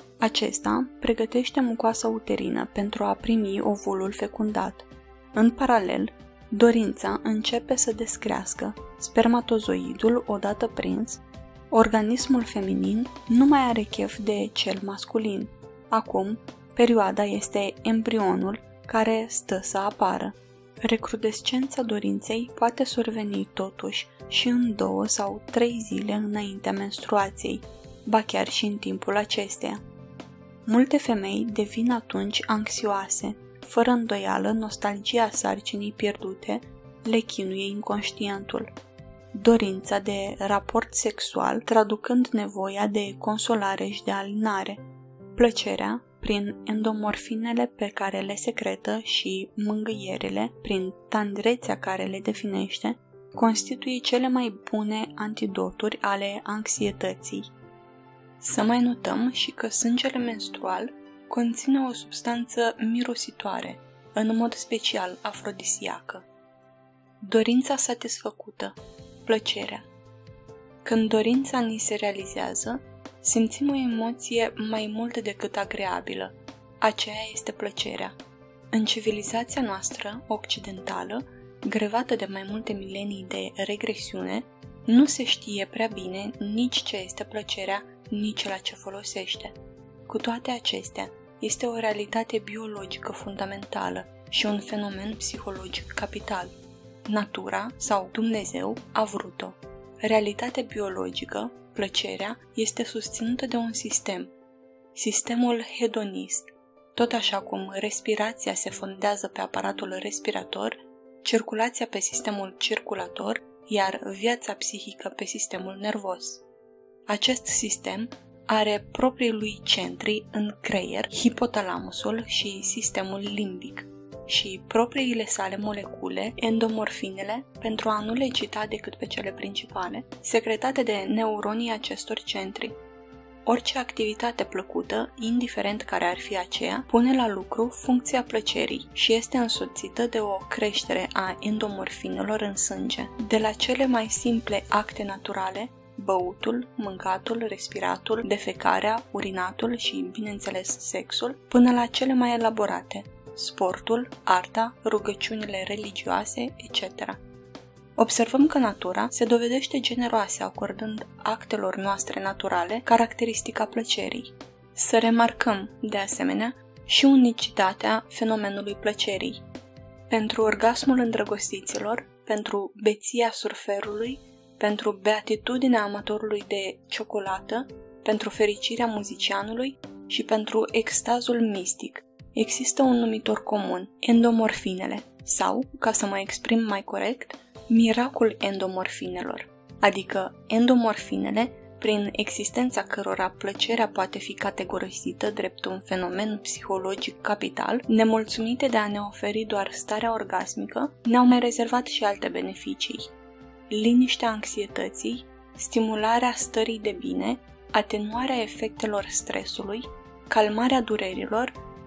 Acesta pregătește mucoasa uterină pentru a primi ovulul fecundat. În paralel, dorința începe să descrească. Spermatozoidul, odată prins, organismul feminin nu mai are chef de cel masculin. Acum, perioada este embrionul care stă să apară. Recrudescența dorinței poate surveni totuși și în două sau trei zile înaintea menstruației, ba chiar și în timpul acesteia. Multe femei devin atunci anxioase, fără îndoială nostalgia sarcinii pierdute le chinuie inconștientul. Dorința de raport sexual traducând nevoia de consolare și de alinare. Plăcerea, prin endomorfinele pe care le secretă și mângâierile, prin tandrețea care le definește, constituie cele mai bune antidoturi ale anxietății. Să mai notăm și că sângele menstrual conține o substanță mirositoare, în mod special afrodisiacă. Dorința satisfăcută, plăcerea. Când dorința ni se realizează, simțim o emoție mai mult decât agreabilă. Aceea este plăcerea. În civilizația noastră occidentală, grevată de mai multe milenii de regresiune, nu se știe prea bine nici ce este plăcerea, nici la ce folosește. Cu toate acestea, este o realitate biologică fundamentală și un fenomen psihologic capital. Natura sau Dumnezeu a vrut-o. Realitatea biologică, plăcerea, este susținută de un sistem, sistemul hedonist. Tot așa cum respirația se fondează pe aparatul respirator, circulația pe sistemul circulator, iar viața psihică pe sistemul nervos. Acest sistem are proprii lui centri în creier, hipotalamusul și sistemul limbic, și propriile sale molecule, endomorfinele, pentru a nu le cita decât pe cele principale, secretate de neuronii acestor centri. Orice activitate plăcută, indiferent care ar fi aceea, pune la lucru funcția plăcerii și este însoțită de o creștere a endomorfinelor în sânge, de la cele mai simple acte naturale, băutul, mâncatul, respiratul, defecarea, urinatul și, bineînțeles, sexul, până la cele mai elaborate, sportul, arta, rugăciunile religioase, et cetera. Observăm că natura se dovedește generoasă acordând actelor noastre naturale caracteristica plăcerii. Să remarcăm, de asemenea, și unicitatea fenomenului plăcerii. Pentru orgasmul îndrăgostiților, pentru beția surferului, pentru beatitudinea amatorului de ciocolată, pentru fericirea muzicianului și pentru extazul mistic, există un numitor comun, endomorfinele, sau, ca să mă exprim mai corect, miracul endomorfinelor, adică endomorfinele, prin existența cărora plăcerea poate fi categorisită drept un fenomen psihologic capital, nemulțumite de a ne oferi doar starea orgasmică, ne-au mai rezervat și alte beneficii. Liniștea anxietății, stimularea stării de bine, atenuarea efectelor stresului, calmarea durerilor,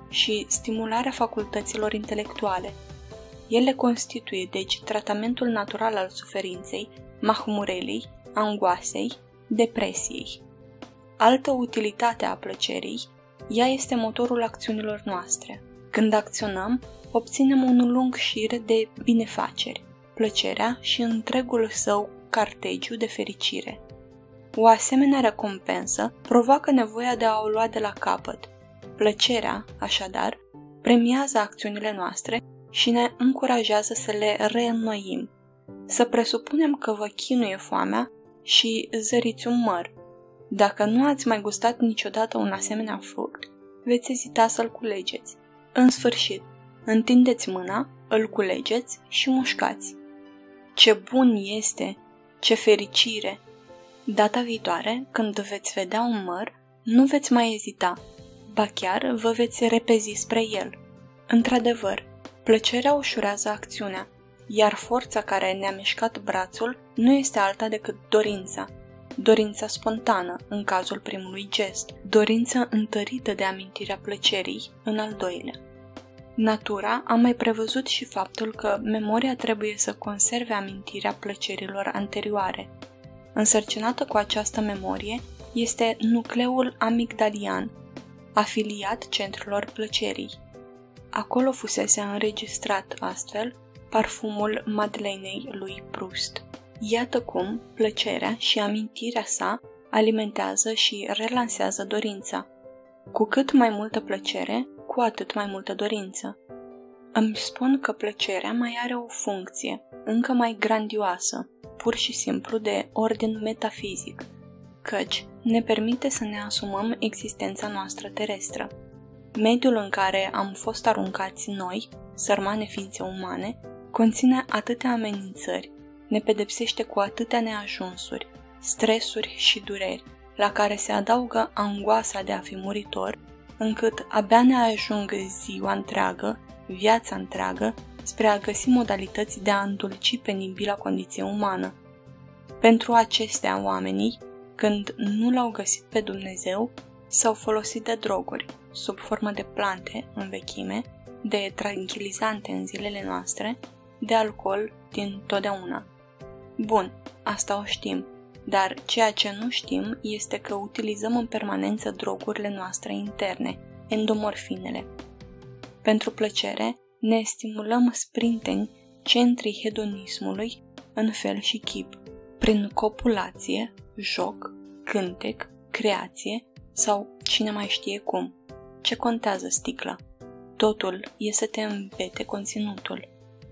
și stimularea facultăților intelectuale. Ele constituie, deci, tratamentul natural al suferinței, mahmurelii, angoasei, depresiei. Altă utilitate a plăcerii, ea este motorul acțiunilor noastre. Când acționăm, obținem un lung șir de binefaceri, plăcerea și întregul său cartegiu de fericire. O asemenea recompensă provoacă nevoia de a o lua de la capăt. Plăcerea, așadar, premiază acțiunile noastre și ne încurajează să le reînnoim. Să presupunem că vă chinuie foamea și zăriți un măr. Dacă nu ați mai gustat niciodată un asemenea fruct, veți ezita să-l culegeți. În sfârșit, întindeți mâna, îl culegeți și mușcați. Ce bun este! Ce fericire! Data viitoare, când veți vedea un măr, nu veți mai ezita, ba chiar vă veți repezi spre el. Într-adevăr, plăcerea ușurează acțiunea, iar forța care ne-a mișcat brațul nu este alta decât dorința. Dorința spontană, în cazul primului gest, dorința întărită de amintirea plăcerii, în al doilea. Natura a mai prevăzut și faptul că memoria trebuie să conserve amintirea plăcerilor anterioare. Însărcinată cu această memorie este nucleul amigdalian, afiliat centrelor plăcerii. Acolo fusese înregistrat astfel parfumul Madelenei lui Proust. Iată cum plăcerea și amintirea sa alimentează și relansează dorința. Cu cât mai multă plăcere, cu atât mai multă dorință. Îmi spun că plăcerea mai are o funcție, încă mai grandioasă, pur și simplu de ordin metafizic, căci ne permite să ne asumăm existența noastră terestră. Mediul în care am fost aruncați noi, sărmane ființe umane, conține atâtea amenințări, ne pedepsește cu atâtea neajunsuri, stresuri și dureri, la care se adaugă angoasa de a fi muritor, încât abia ne ajung ziua întreagă, viața întreagă, spre a găsi modalități de a îndulci penibila condiție umană. Pentru acestea, oamenii, când nu l-au găsit pe Dumnezeu, s-au folosit de droguri, sub formă de plante în vechime, de tranquilizante în zilele noastre, de alcool din totdeauna. Bun, asta o știm, dar ceea ce nu știm este că utilizăm în permanență drogurile noastre interne, endomorfinele. Pentru plăcere, ne stimulăm sprinteni centrii hedonismului în fel și chip, prin copulație, joc, cântec, creație sau cine mai știe cum. Ce contează sticla? Totul e să te îmbete conținutul.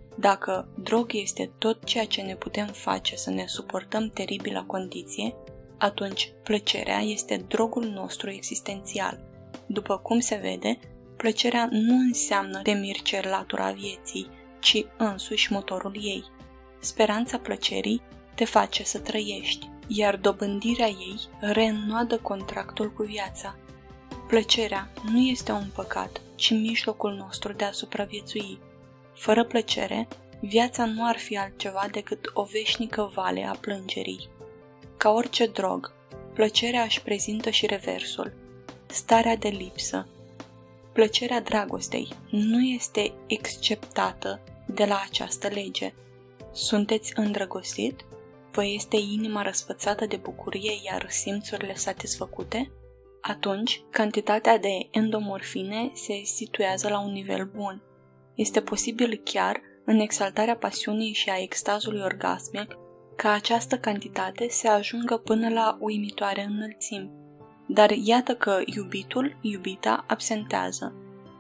Dacă drog este tot ceea ce ne putem face să ne suportăm teribila condiție, atunci plăcerea este drogul nostru existențial. După cum se vede, plăcerea nu înseamnă demircerlatura vieții, ci însuși motorul ei. Speranța plăcerii te face să trăiești, iar dobândirea ei reînnoadă contractul cu viața. Plăcerea nu este un păcat, ci mijlocul nostru de a supraviețui. Fără plăcere, viața nu ar fi altceva decât o veșnică vale a plângerii. Ca orice drog, plăcerea își prezintă și reversul, starea de lipsă. Plăcerea dragostei nu este exceptată de la această lege. Sunteți îndrăgostit? Vă este inima răsfățată de bucurie, iar simțurile satisfăcute? Atunci, cantitatea de endomorfine se situează la un nivel bun. Este posibil chiar, în exaltarea pasiunii și a extazului orgasmic, ca această cantitate să ajungă până la uimitoare înălțimi. Dar iată că iubitul, iubita, absentează.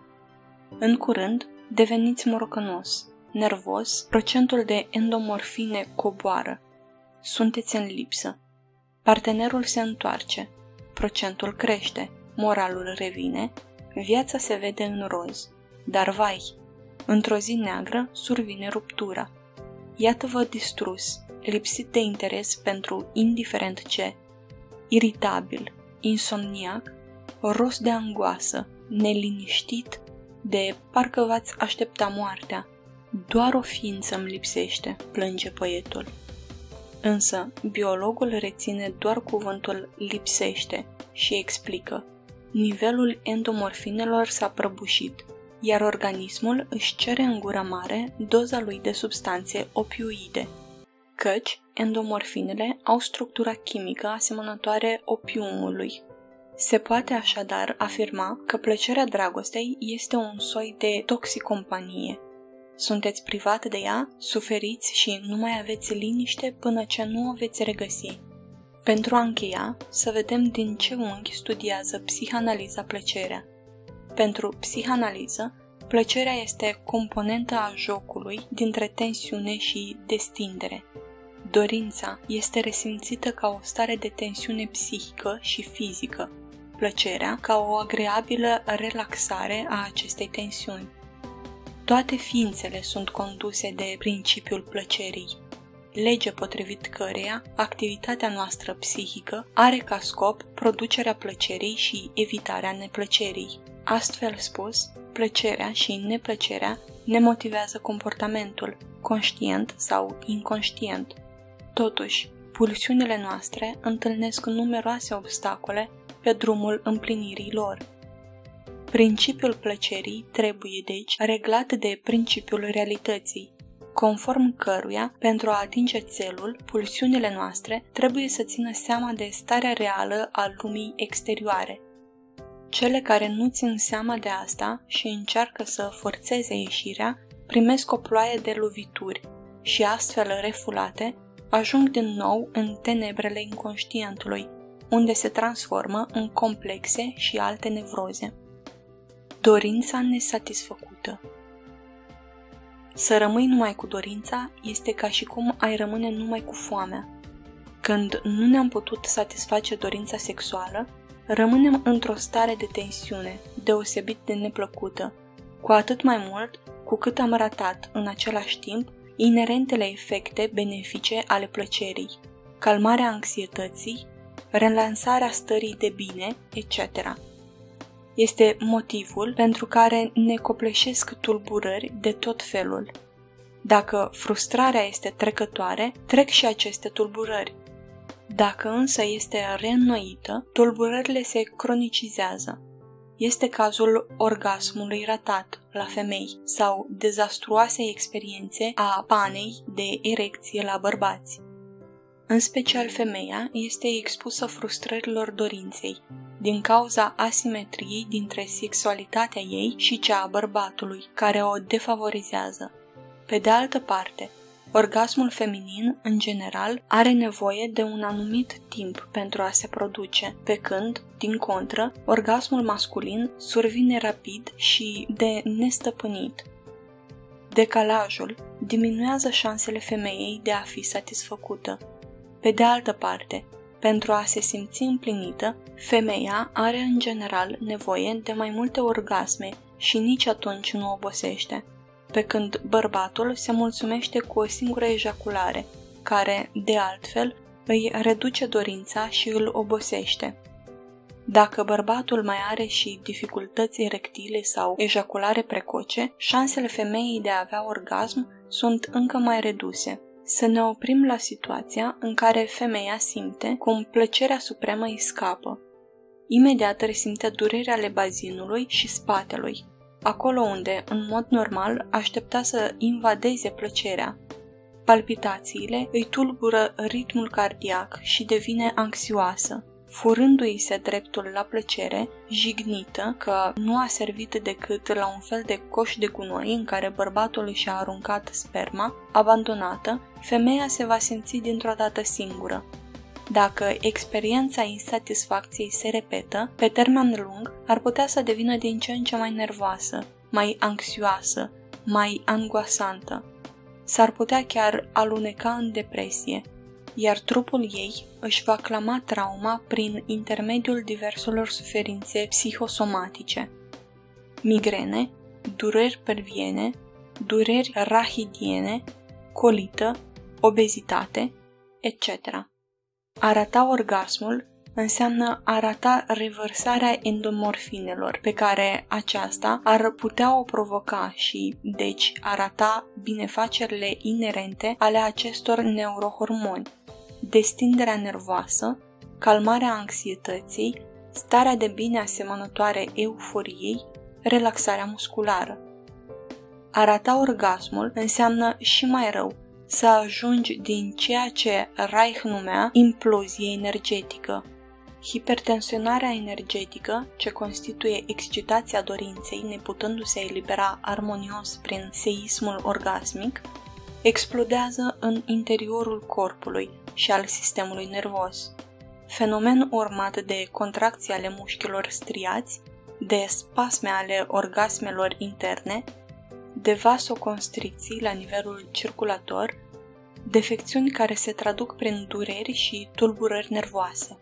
În curând, deveniți morocănos, nervos, procentul de endomorfine coboară. Sunteți în lipsă. Partenerul se întoarce, procentul crește, moralul revine, viața se vede în roz. Dar vai, într-o zi neagră survine ruptura. Iată-vă distrus, lipsit de interes pentru indiferent ce, iritabil, insomniac, ros de angoasă, neliniștit, de parcă v-ați aștepta moartea. Doar o ființă îmi lipsește, plânge poetul. Însă, biologul reține doar cuvântul lipsește și explică. nivelul endomorfinelor s-a prăbușit, iar organismul își cere în gură mare doza lui de substanțe opioide, căci endomorfinele au structura chimică asemănătoare opiumului. Se poate așadar afirma că plăcerea dragostei este un soi de toxicompanie. Sunteți privat de ea, suferiți și nu mai aveți liniște până ce nu o veți regăsi. Pentru a încheia, să vedem din ce unghi studiază psihanaliza plăcerea. Pentru psihanaliză, plăcerea este componentă a jocului dintre tensiune și destindere. Dorința este resimțită ca o stare de tensiune psihică și fizică, plăcerea ca o agreabilă relaxare a acestei tensiuni. Toate ființele sunt conduse de principiul plăcerii, lege potrivit căreia activitatea noastră psihică are ca scop producerea plăcerii și evitarea neplăcerii. Astfel spus, plăcerea și neplăcerea ne motivează comportamentul, conștient sau inconștient. Totuși, pulsiunile noastre întâlnesc numeroase obstacole pe drumul împlinirii lor. Principiul plăcerii trebuie, deci, reglat de principiul realității, conform căruia, pentru a atinge țelul, pulsiunile noastre trebuie să țină seama de starea reală a lumii exterioare. Cele care nu țin seama de asta și încearcă să forțeze ieșirea, primesc o ploaie de lovituri și, astfel refulate, ajung din nou în tenebrele inconștientului, unde se transformă în complexe și alte nevroze. Dorința nesatisfăcută. Să rămâi numai cu dorința este ca și cum ai rămâne numai cu foamea. Când nu ne-am putut satisface dorința sexuală, rămânem într-o stare de tensiune, deosebit de neplăcută, cu atât mai mult cu cât am ratat, în același timp, inerentele efecte benefice ale plăcerii, calmarea anxietății, relansarea stării de bine, et cetera. Este motivul pentru care ne copleșesc tulburări de tot felul. Dacă frustrarea este trecătoare, trec și aceste tulburări. Dacă însă este reînnoită, tulburările se cronicizează. Este cazul orgasmului ratat la femei sau dezastruoasei experiențe a panei de erecție la bărbați. În special femeia este expusă frustrărilor dorinței, din cauza asimetriei dintre sexualitatea ei și cea a bărbatului, care o defavorizează. Pe de altă parte, orgasmul feminin, în general, are nevoie de un anumit timp pentru a se produce, pe când, din contră, orgasmul masculin survine rapid și de nestăpânit. Decalajul diminuează șansele femeii de a fi satisfăcută. Pe de altă parte, pentru a se simți împlinită, femeia are în general nevoie de mai multe orgasme și nici atunci nu obosește, pe când bărbatul se mulțumește cu o singură ejaculare, care, de altfel, îi reduce dorința și îl obosește. Dacă bărbatul mai are și dificultăți erectile sau ejaculare precoce, șansele femeii de a avea orgasm sunt încă mai reduse. Să ne oprim la situația în care femeia simte cum plăcerea supremă îi scapă. Imediat resimte dureri ale bazinului și spatelui, acolo unde, în mod normal, aștepta să invadeze plăcerea. Palpitațiile îi tulbură ritmul cardiac și devine anxioasă, furându-i se dreptul la plăcere, jignită că nu a servit decât la un fel de coș de gunoi în care bărbatul și-a aruncat sperma, abandonată, femeia se va simți dintr-o dată singură. Dacă experiența insatisfacției se repetă, pe termen lung, ar putea să devină din ce în ce mai nervoasă, mai anxioasă, mai angoasantă. S-ar putea chiar aluneca în depresie, iar trupul ei își va clama trauma prin intermediul diverselor suferințe psihosomatice. Migrene, dureri pelviene, dureri rahidiene, colită, obezitate, et cetera. A rata orgasmul înseamnă a rata revărsarea endomorfinelor pe care aceasta ar putea o provoca și, deci, a rata binefacerile inerente ale acestor neurohormoni, destinderea nervoasă, calmarea anxietății, starea de bine asemănătoare euforiei, relaxarea musculară. A rata orgasmul înseamnă și mai rău să ajungi din ceea ce Reich numea implozie energetică. Hipertensionarea energetică, ce constituie excitația dorinței neputându-se elibera armonios prin seismul orgasmic, explodează în interiorul corpului și al sistemului nervos. Fenomen urmat de contracții ale mușchilor striați, de spasme ale orgasmelor interne, de vasoconstricții la nivelul circulator, defecțiuni care se traduc prin dureri și tulburări nervoase.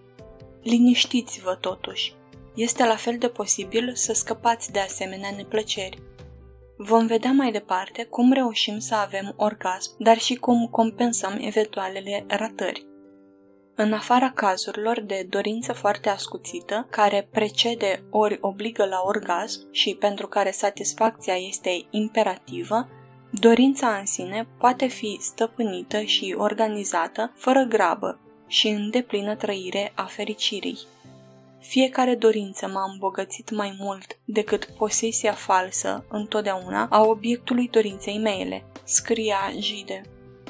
Liniștiți-vă totuși, este la fel de posibil să scăpați de asemenea neplăceri. Vom vedea mai departe cum reușim să avem orgasm, dar și cum compensăm eventualele ratări. În afara cazurilor de dorință foarte ascuțită, care precede ori obligă la orgasm și pentru care satisfacția este imperativă, dorința în sine poate fi stăpânită și organizată fără grabă și în deplină trăire a fericirii. Fiecare dorință m-a îmbogățit mai mult decât posesia falsă întotdeauna a obiectului dorinței mele, scria Gide.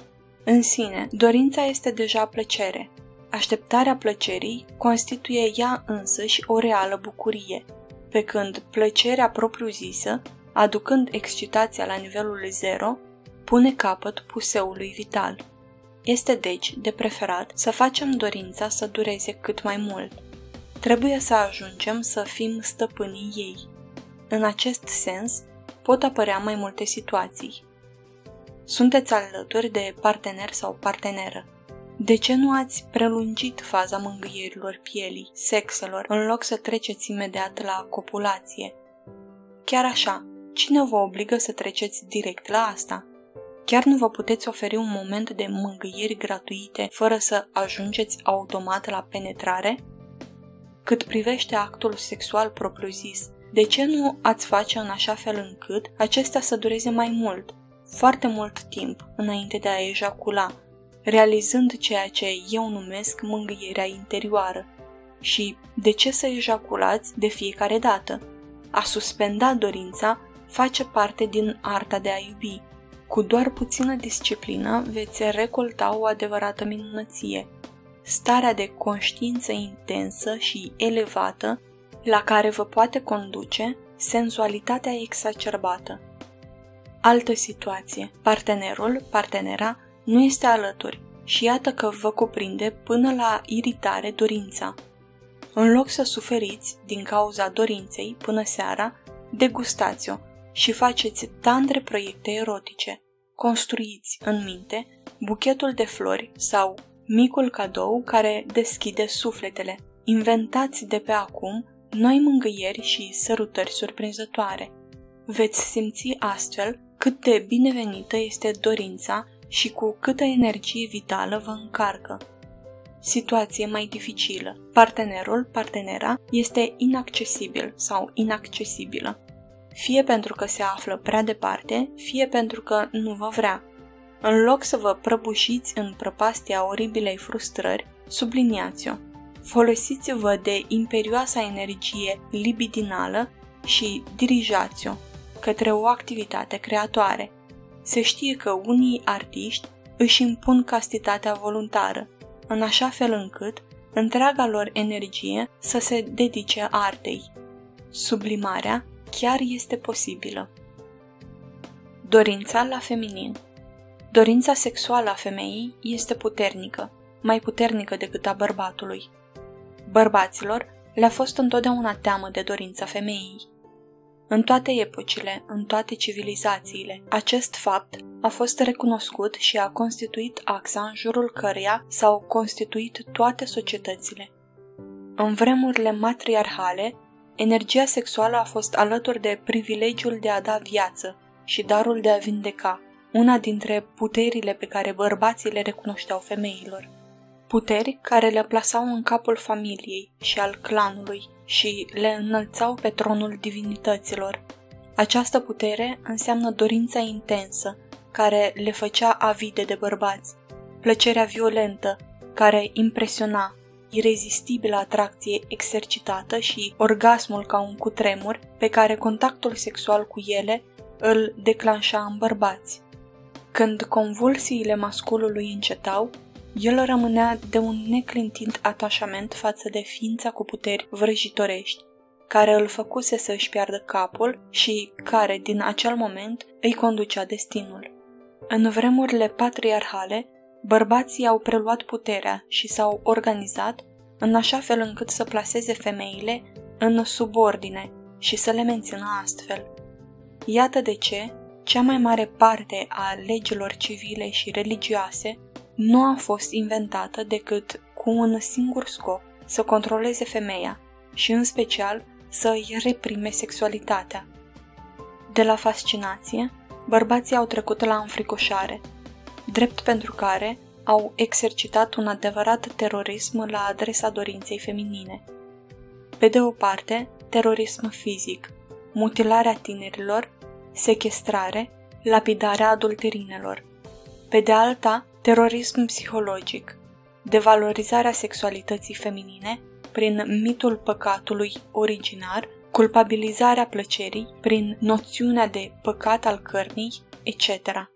În sine, dorința este deja plăcere. Așteptarea plăcerii constituie ea însăși o reală bucurie, pe când plăcerea propriu-zisă, aducând excitația la nivelul zero, pune capăt puseului vital. Este deci de preferat să facem dorința să dureze cât mai mult. Trebuie să ajungem să fim stăpânii ei. În acest sens, pot apărea mai multe situații. Sunteți alături de partener sau parteneră. De ce nu ați prelungit faza mângâierilor pielii, sexelor, în loc să treceți imediat la copulație? Chiar așa, cine vă obligă să treceți direct la asta? Chiar nu vă puteți oferi un moment de mângâieri gratuite fără să ajungeți automat la penetrare? Cât privește actul sexual propriu-zis, de ce nu ați face în așa fel încât acesta să dureze mai mult, foarte mult timp, înainte de a ejacula, realizând ceea ce eu numesc mângâierea interioară? Și de ce să ejaculați de fiecare dată? A suspenda dorința face parte din arta de a iubi. Cu doar puțină disciplină veți recolta o adevărată minunăție, starea de conștiință intensă și elevată la care vă poate conduce senzualitatea exacerbată. Altă situație. Partenerul, partenera, nu este alături și iată că vă cuprinde până la iritare dorința. În loc să suferiți din cauza dorinței până seara, degustați-o și faceți tandre proiecte erotice. Construiți în minte buchetul de flori sau micul cadou care deschide sufletele. Inventați de pe acum noi mângâieri și sărutări surprinzătoare. Veți simți astfel cât de binevenită este dorința și cu câtă energie vitală vă încarcă. Situație mai dificilă. Partenerul, partenera, este inaccesibil sau inaccesibilă. Fie pentru că se află prea departe, fie pentru că nu vă vrea. În loc să vă prăbușiți în prăpastia oribilei frustrări, subliniați-o. Folosiți-vă de imperioasa energie libidinală și dirijați-o către o activitate creatoare. Se știe că unii artiști își impun castitatea voluntară, în așa fel încât întreaga lor energie să se dedice artei. Sublimarea chiar este posibilă. Dorința la feminin. Dorința sexuală a femeii este puternică, mai puternică decât a bărbatului. Bărbaților le-a fost întotdeauna teamă de dorința femeii. În toate epocile, în toate civilizațiile, acest fapt a fost recunoscut și a constituit axa în jurul căreia s-au constituit toate societățile. În vremurile matriarhale, energia sexuală a fost alături de privilegiul de a da viață și darul de a vindeca, una dintre puterile pe care bărbații le recunoșteau femeilor. Puteri care le plasau în capul familiei și al clanului și le înălțau pe tronul divinităților. Această putere înseamnă dorința intensă, care le făcea avide de bărbați, plăcerea violentă, care impresiona, irezistibilă atracție exercitată și orgasmul ca un cutremur pe care contactul sexual cu ele îl declanșa în bărbați. Când convulsiile masculului încetau, el rămânea de un neclintit atașament față de ființa cu puteri vrăjitorești, care îl făcuse să își piardă capul și care, din acel moment, îi conducea destinul. În vremurile patriarhale, bărbații au preluat puterea și s-au organizat în așa fel încât să plaseze femeile în subordine și să le mențină astfel. Iată de ce cea mai mare parte a legilor civile și religioase nu a fost inventată decât cu un singur scop, să controleze femeia și, în special, să îi reprime sexualitatea. De la fascinație, bărbații au trecut la înfricoșare, drept pentru care au exercitat un adevărat terorism la adresa dorinței feminine. Pe de o parte, terorism fizic, mutilarea tinerilor, sechestrare, lapidarea adulterinelor. Pe de alta, terorism psihologic, devalorizarea sexualității feminine prin mitul păcatului originar, culpabilizarea plăcerii prin noțiunea de păcat al cărnii, et cetera.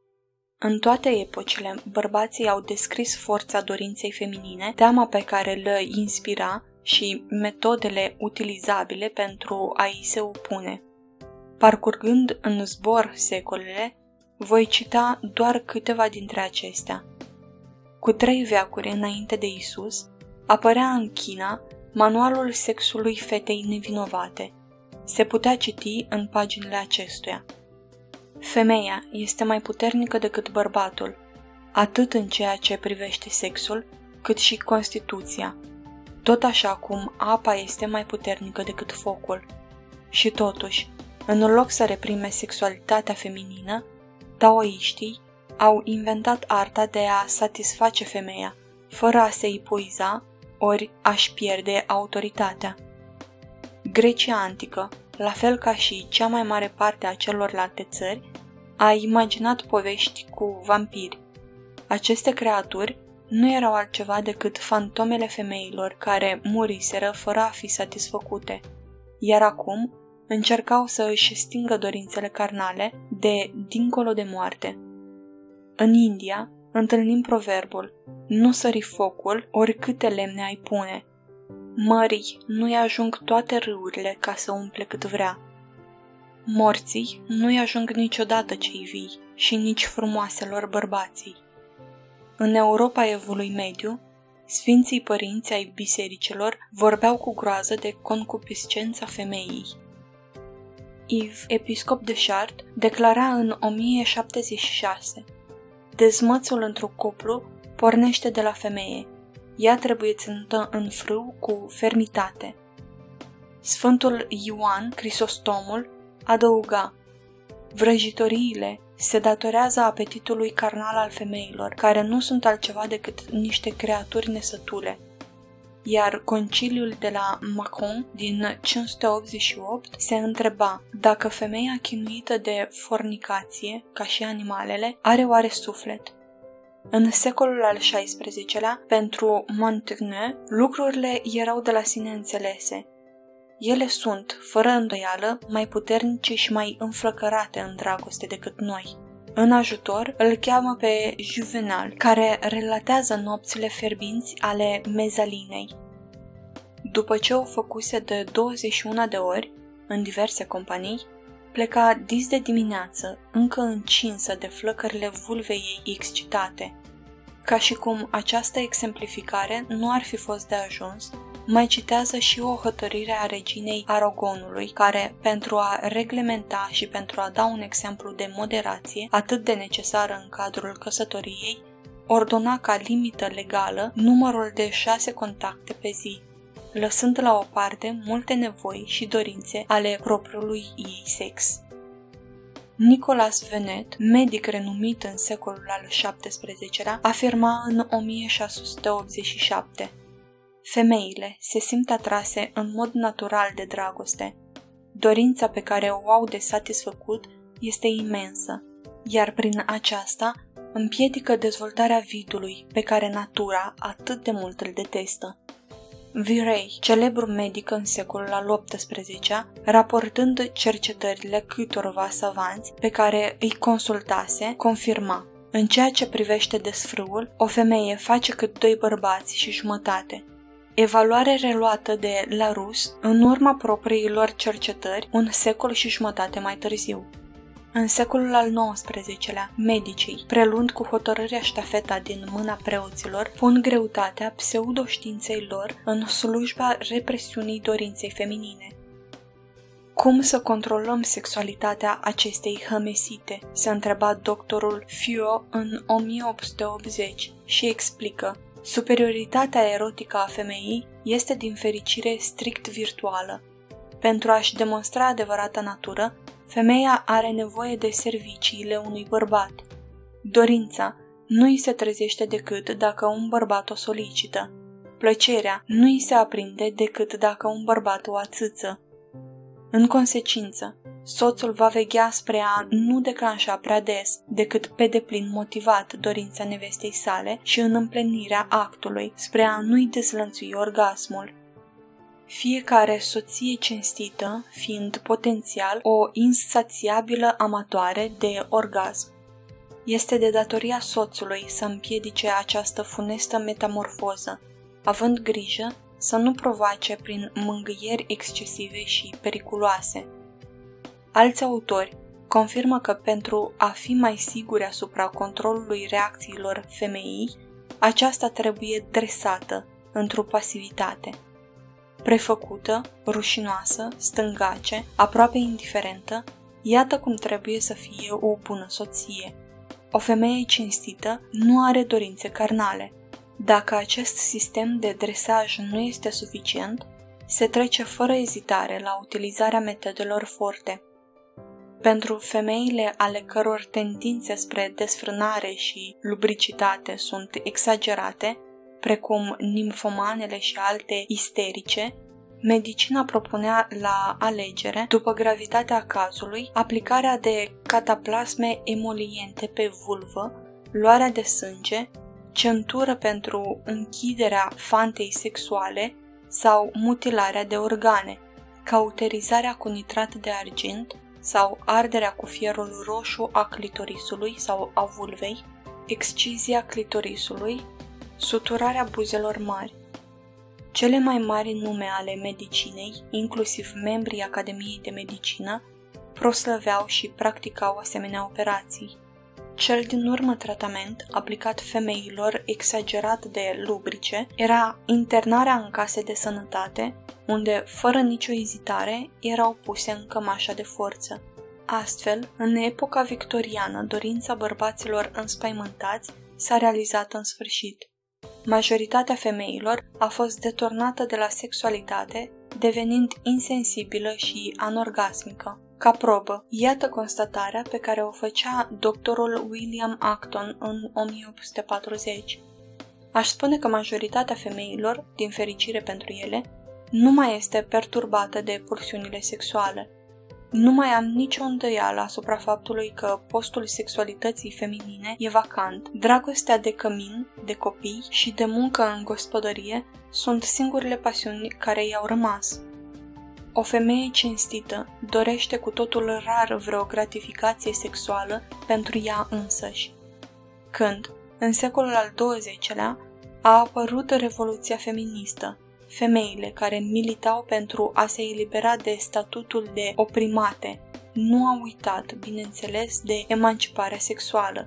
În toate epocile, bărbații au descris forța dorinței feminine, teama pe care le inspira și metodele utilizabile pentru a-i se opune. Parcurgând în zbor secolele, voi cita doar câteva dintre acestea. Cu trei veacuri înainte de Isus, apărea în China manualul sexului fetei nevinovate. Se putea citi în paginile acestuia. Femeia este mai puternică decât bărbatul, atât în ceea ce privește sexul, cât și constituția, tot așa cum apa este mai puternică decât focul. Și totuși, în loc să reprime sexualitatea feminină, taoiștii au inventat arta de a satisface femeia, fără a se epuiza ori a-și pierde autoritatea. Grecia antică, la fel ca și cea mai mare parte a celorlalte țări, a imaginat povești cu vampiri. Aceste creaturi nu erau altceva decât fantomele femeilor care muriseră fără a fi satisfăcute, iar acum încercau să își stingă dorințele carnale de dincolo de moarte. În India întâlnim proverbul: nu sări focul oricâte lemne ai pune. Mării nu-i ajung toate râurile ca să umple cât vrea. Morții nu-i ajung niciodată cei vii și nici frumoaselor bărbații. În Europa Evului Mediu, sfinții părinți ai bisericilor vorbeau cu groază de concupiscența femeii. Yves, episcop de Chartres, declara în o mie șaptezeci și șase: dezmățul într-un cuplu pornește de la femeie. Ea trebuie ținută în frâu cu fermitate. Sfântul Ioan Crisostomul adăuga: vrăjitoriile se datorează apetitului carnal al femeilor, care nu sunt altceva decât niște creaturi nesătule. Iar conciliul de la Macon din cinci sute optzeci și opt se întreba dacă femeia chinuită de fornicație, ca și animalele, are oare suflet. În secolul al șaisprezecelea, pentru Montaigne, lucrurile erau de la sine înțelese. Ele sunt, fără îndoială, mai puternice și mai înflăcărate în dragoste decât noi. În ajutor îl cheamă pe Juvenal, care relatează nopțile fierbinți ale Mezalinei. După ce o făcuse de douăzeci și unu de ori, în diverse companii, pleca dis de dimineață, încă încinsă de flăcările vulvei ei excitate. Ca și cum această exemplificare nu ar fi fost de ajuns, mai citează și o hotărâre a reginei Aragonului, care, pentru a reglementa și pentru a da un exemplu de moderație atât de necesară în cadrul căsătoriei, ordona ca limită legală numărul de șase contacte pe zi, lăsând la o parte multe nevoi și dorințe ale propriului ei sex. Nicolas Venet, medic renumit în secolul al șaptesprezecelea, afirma în o mie șase sute optzeci și șapte: femeile se simt atrase în mod natural de dragoste. Dorința pe care o au de satisfăcut este imensă. iar prin aceasta împiedică dezvoltarea vidului pe care natura atât de mult îl detestă. Virey, celebru medic în secolul al optsprezecelea, raportând cercetările câtorva savanți pe care îi consultase, confirma: în ceea ce privește desfrâul, o femeie face cât doi bărbați și jumătate. Evaluare reluată de Larousse în urma propriilor cercetări un secol și jumătate mai târziu. În secolul al nouăsprezecelea, medicii, preluând cu hotărârea ștafeta din mâna preoților, pun greutatea pseudoștiinței lor în slujba represiunii dorinței feminine. Cum să controlăm sexualitatea acestei hămesite? Se întreba doctorul Fio în o mie opt sute optzeci și explică: superioritatea erotică a femeii este din fericire strict virtuală. Pentru a-și demonstra adevărata natură, femeia are nevoie de serviciile unui bărbat. Dorința nu îi se trezește decât dacă un bărbat o solicită. Plăcerea nu îi se aprinde decât dacă un bărbat o ațâță. În consecință, soțul va veghea spre a nu declanșa prea des, decât pe deplin motivat, dorința nevestei sale și în împlinirea actului, spre a nu-i dezlănțui orgasmul. Fiecare soție cinstită fiind potențial o insațiabilă amatoare de orgasm. Este de datoria soțului să împiedice această funestă metamorfoză, având grijă să nu provoace prin mângâieri excesive și periculoase. Alți autori confirmă că pentru a fi mai siguri asupra controlului reacțiilor femeii, aceasta trebuie dresată într-o pasivitate. Prefăcută, rușinoasă, stângace, aproape indiferentă, iată cum trebuie să fie o bună soție. O femeie cinstită nu are dorințe carnale. Dacă acest sistem de dresaj nu este suficient, se trece fără ezitare la utilizarea metodelor forte. Pentru femeile ale căror tendințe spre desfrânare și lubricitate sunt exagerate, precum nimfomanele și alte isterice, medicina propunea la alegere, după gravitatea cazului, aplicarea de cataplasme emoliente pe vulvă, luarea de sânge, centură pentru închiderea fantei sexuale sau mutilarea de organe, cauterizarea cu nitrat de argint sau arderea cu fierul roșu a clitorisului sau a vulvei, excizia clitorisului, suturarea buzelor mari. Cele mai mari nume ale medicinei, inclusiv membrii Academiei de Medicină, proslăveau și practicau asemenea operații. Cel din urmă tratament, aplicat femeilor exagerat de lubrice, era internarea în case de sănătate, unde, fără nicio ezitare, erau puse în cămașa de forță. Astfel, în epoca victoriană, dorința bărbaților înspăimântați s-a realizat în sfârșit. Majoritatea femeilor a fost deturnată de la sexualitate, devenind insensibilă și anorgasmică. Ca probă, iată constatarea pe care o făcea doctorul William Acton în o mie opt sute patruzeci. Aș spune că majoritatea femeilor, din fericire pentru ele, nu mai este perturbată de pulsiunile sexuale. Nu mai am nicio îndoială asupra faptului că postul sexualității feminine e vacant. Dragostea de cămin, de copii și de muncă în gospodărie sunt singurele pasiuni care i-au rămas. O femeie cinstită dorește cu totul rar vreo gratificație sexuală pentru ea însăși. Când, în secolul al douăzecelea, a apărut Revoluția feministă, femeile care militau pentru a se elibera de statutul de oprimate nu au uitat, bineînțeles, de emanciparea sexuală.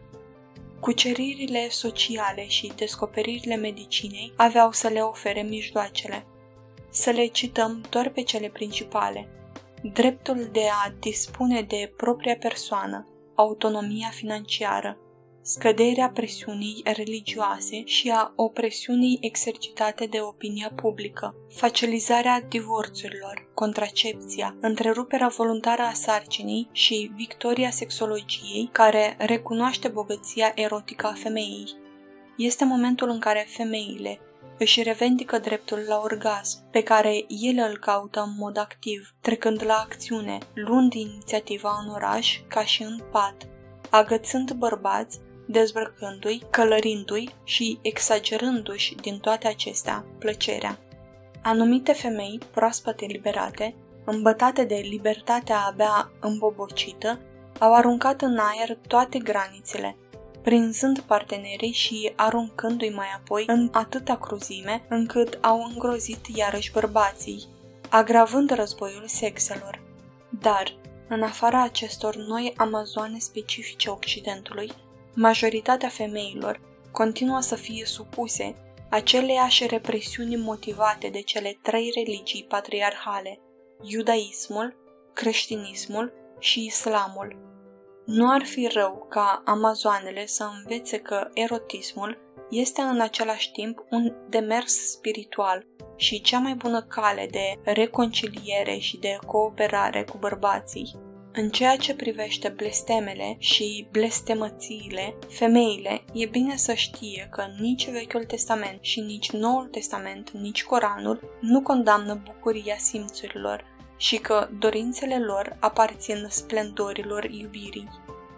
Cuceririle sociale și descoperirile medicinei aveau să le ofere mijloacele. Să le cităm doar pe cele principale: dreptul de a dispune de propria persoană, autonomia financiară, scăderea presiunii religioase și a opresiunii exercitate de opinia publică, facilizarea divorțurilor, contracepția, întreruperea voluntară a sarcinii și victoria sexologiei, care recunoaște bogăția erotică a femeii. Este momentul în care femeile își revendică dreptul la orgasm, pe care ele îl caută în mod activ, trecând la acțiune, luând inițiativa în oraș ca și în pat. agățând bărbați, dezbrăcându-i, călărindu-i și exagerându-și din toate acestea plăcerea. Anumite femei proaspăt eliberate, îmbătate de libertatea abia îmbobocită, au aruncat în aer toate granițele, prinzând partenerii și aruncându-i mai apoi în atâta cruzime încât au îngrozit iarăși bărbații, agravând războiul sexelor. Dar, în afara acestor noi amazoane specifice Occidentului, majoritatea femeilor continuă să fie supuse aceleiași represiuni motivate de cele trei religii patriarhale, iudaismul, creștinismul și islamul. Nu ar fi rău ca amazoanele să învețe că erotismul este în același timp un demers spiritual și cea mai bună cale de reconciliere și de cooperare cu bărbații. În ceea ce privește blestemele și blestemățiile, femeile, e bine să știe că nici Vechiul Testament și nici Noul Testament, nici Coranul nu condamnă bucuria simțurilor și că dorințele lor aparțin splendorilor iubirii.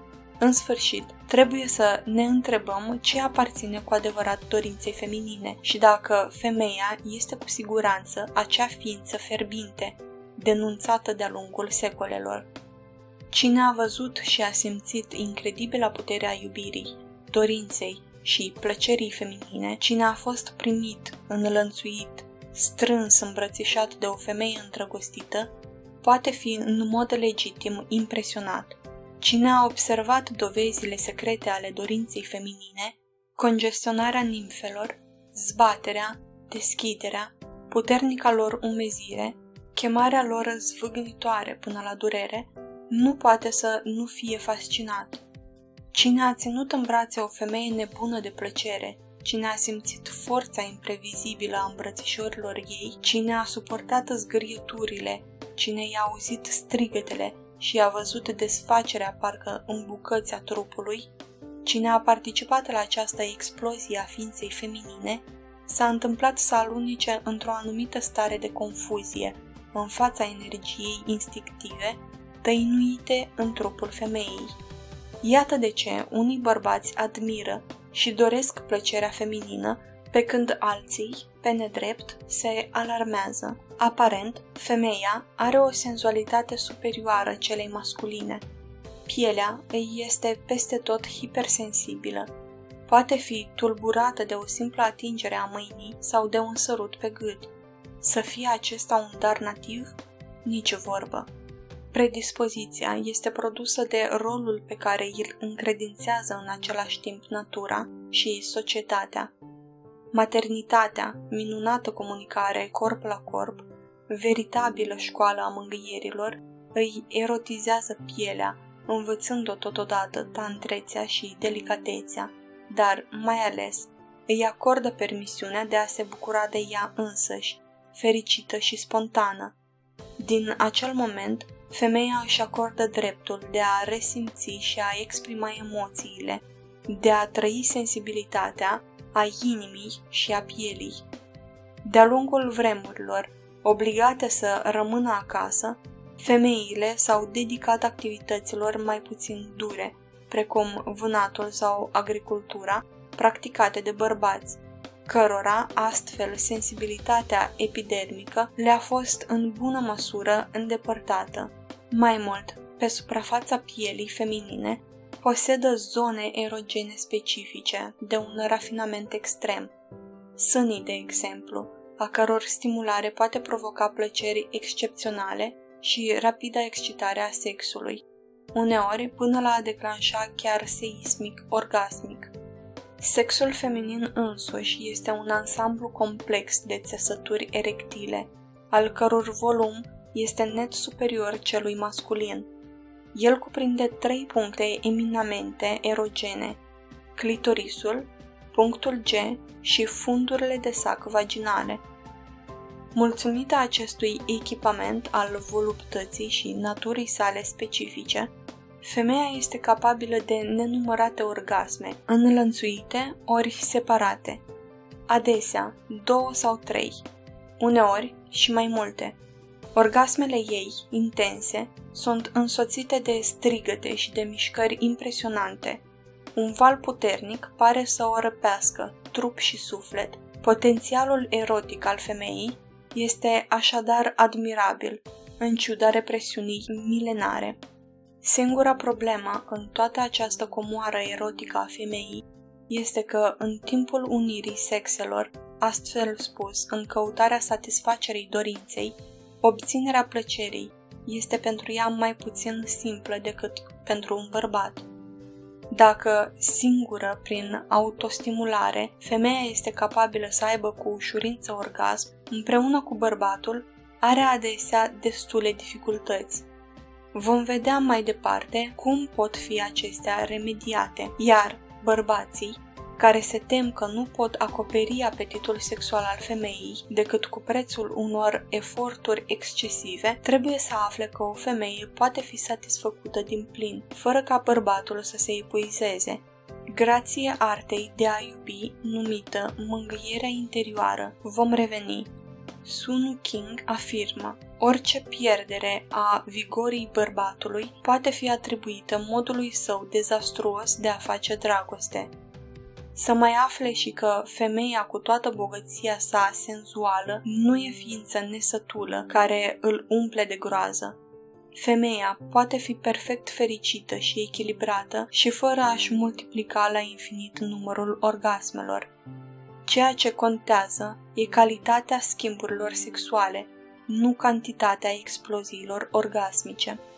În sfârșit, trebuie să ne întrebăm ce aparține cu adevărat dorinței feminine și dacă femeia este cu siguranță acea ființă fierbinte, denunțată de-a lungul secolelor. Cine a văzut și a simțit incredibila puterea iubirii, dorinței și plăcerii feminine, cine a fost primit, înlănțuit, strâns îmbrățișat de o femeie îndrăgostită, poate fi în mod legitim impresionat. Cine a observat dovezile secrete ale dorinței feminine, congestionarea nimfelor, zbaterea, deschiderea, puternica lor umezire, chemarea lor zvâgnitoare până la durere, nu poate să nu fie fascinat. Cine a ținut în brațe o femeie nebună de plăcere, cine a simțit forța imprevizibilă a îmbrățișorilor ei, cine a suportat zgârieturile, cine i-a auzit strigătele și a văzut desfacerea parcă în bucăți a trupului, cine a participat la această explozie a ființei feminine, s-a întâmplat să alunece într-o anumită stare de confuzie în fața energiei instinctive tăinuite în trupul femeii. Iată de ce unii bărbați admiră și doresc plăcerea feminină, pe când alții, pe nedrept, se alarmează. Aparent, femeia are o senzualitate superioară celei masculine. Pielea îi este peste tot hipersensibilă. Poate fi tulburată de o simplă atingere a mâinii sau de un sărut pe gât. Să fie acesta un dar nativ? Nici vorbă. Predispoziția este produsă de rolul pe care îl încredințează în același timp natura și societatea. Maternitatea, minunată comunicare corp la corp, veritabilă școală a mângâierilor, îi erotizează pielea, învățând-o totodată tantrețea și delicatețea, dar, mai ales, îi acordă permisiunea de a se bucura de ea însăși, fericită și spontană. Din acel moment, femeia își acordă dreptul de a resimți și a exprima emoțiile, de a trăi sensibilitatea a inimii și a pielii. De-a lungul vremurilor, obligate să rămână acasă, femeile s-au dedicat activităților mai puțin dure, precum vânatul sau agricultura, practicate de bărbați, cărora astfel sensibilitatea epidermică le-a fost în bună măsură îndepărtată. Mai mult, pe suprafața pielii feminine posedă zone erogene specifice, de un rafinament extrem. Sânii, de exemplu, a căror stimulare poate provoca plăceri excepționale și rapida excitare a sexului, uneori până la a declanșa chiar seismic orgasmic. Sexul feminin însuși este un ansamblu complex de țesături erectile, al căror volum este net superior celui masculin. El cuprinde trei puncte eminamente erogene: clitorisul, punctul G și fundurile de sac vaginale. Mulțumită acestui echipament al voluptății și naturii sale specifice, femeia este capabilă de nenumărate orgasme, înlănțuite ori separate, adesea două sau trei, uneori și mai multe. Orgasmele ei, intense, sunt însoțite de strigăte și de mișcări impresionante. Un val puternic pare să o răpească, trup și suflet. Potențialul erotic al femeii este așadar admirabil, în ciuda represiunii milenare. Singura problemă în toată această comoară erotică a femeii este că în timpul unirii sexelor, astfel spus, în căutarea satisfacerii dorinței, obținerea plăcerii este pentru ea mai puțin simplă decât pentru un bărbat. Dacă, singură, prin autostimulare, femeia este capabilă să aibă cu ușurință orgasm, împreună cu bărbatul, are adesea destule dificultăți. Vom vedea mai departe cum pot fi acestea remediate, iar bărbații, care se tem că nu pot acoperi apetitul sexual al femeii decât cu prețul unor eforturi excesive, trebuie să afle că o femeie poate fi satisfăcută din plin, fără ca bărbatul să se epuizeze. Grație artei de a iubi, numită mângâierea interioară, vom reveni. Sunu King afirmă: orice pierdere a vigorii bărbatului poate fi atribuită modului său dezastruos de a face dragoste. Să mai afle și că femeia cu toată bogăția sa senzuală nu e ființă nesătulă care îl umple de groază. Femeia poate fi perfect fericită și echilibrată și fără a-și multiplica la infinit numărul orgasmelor. Ceea ce contează e calitatea schimburilor sexuale, nu cantitatea exploziilor orgasmice.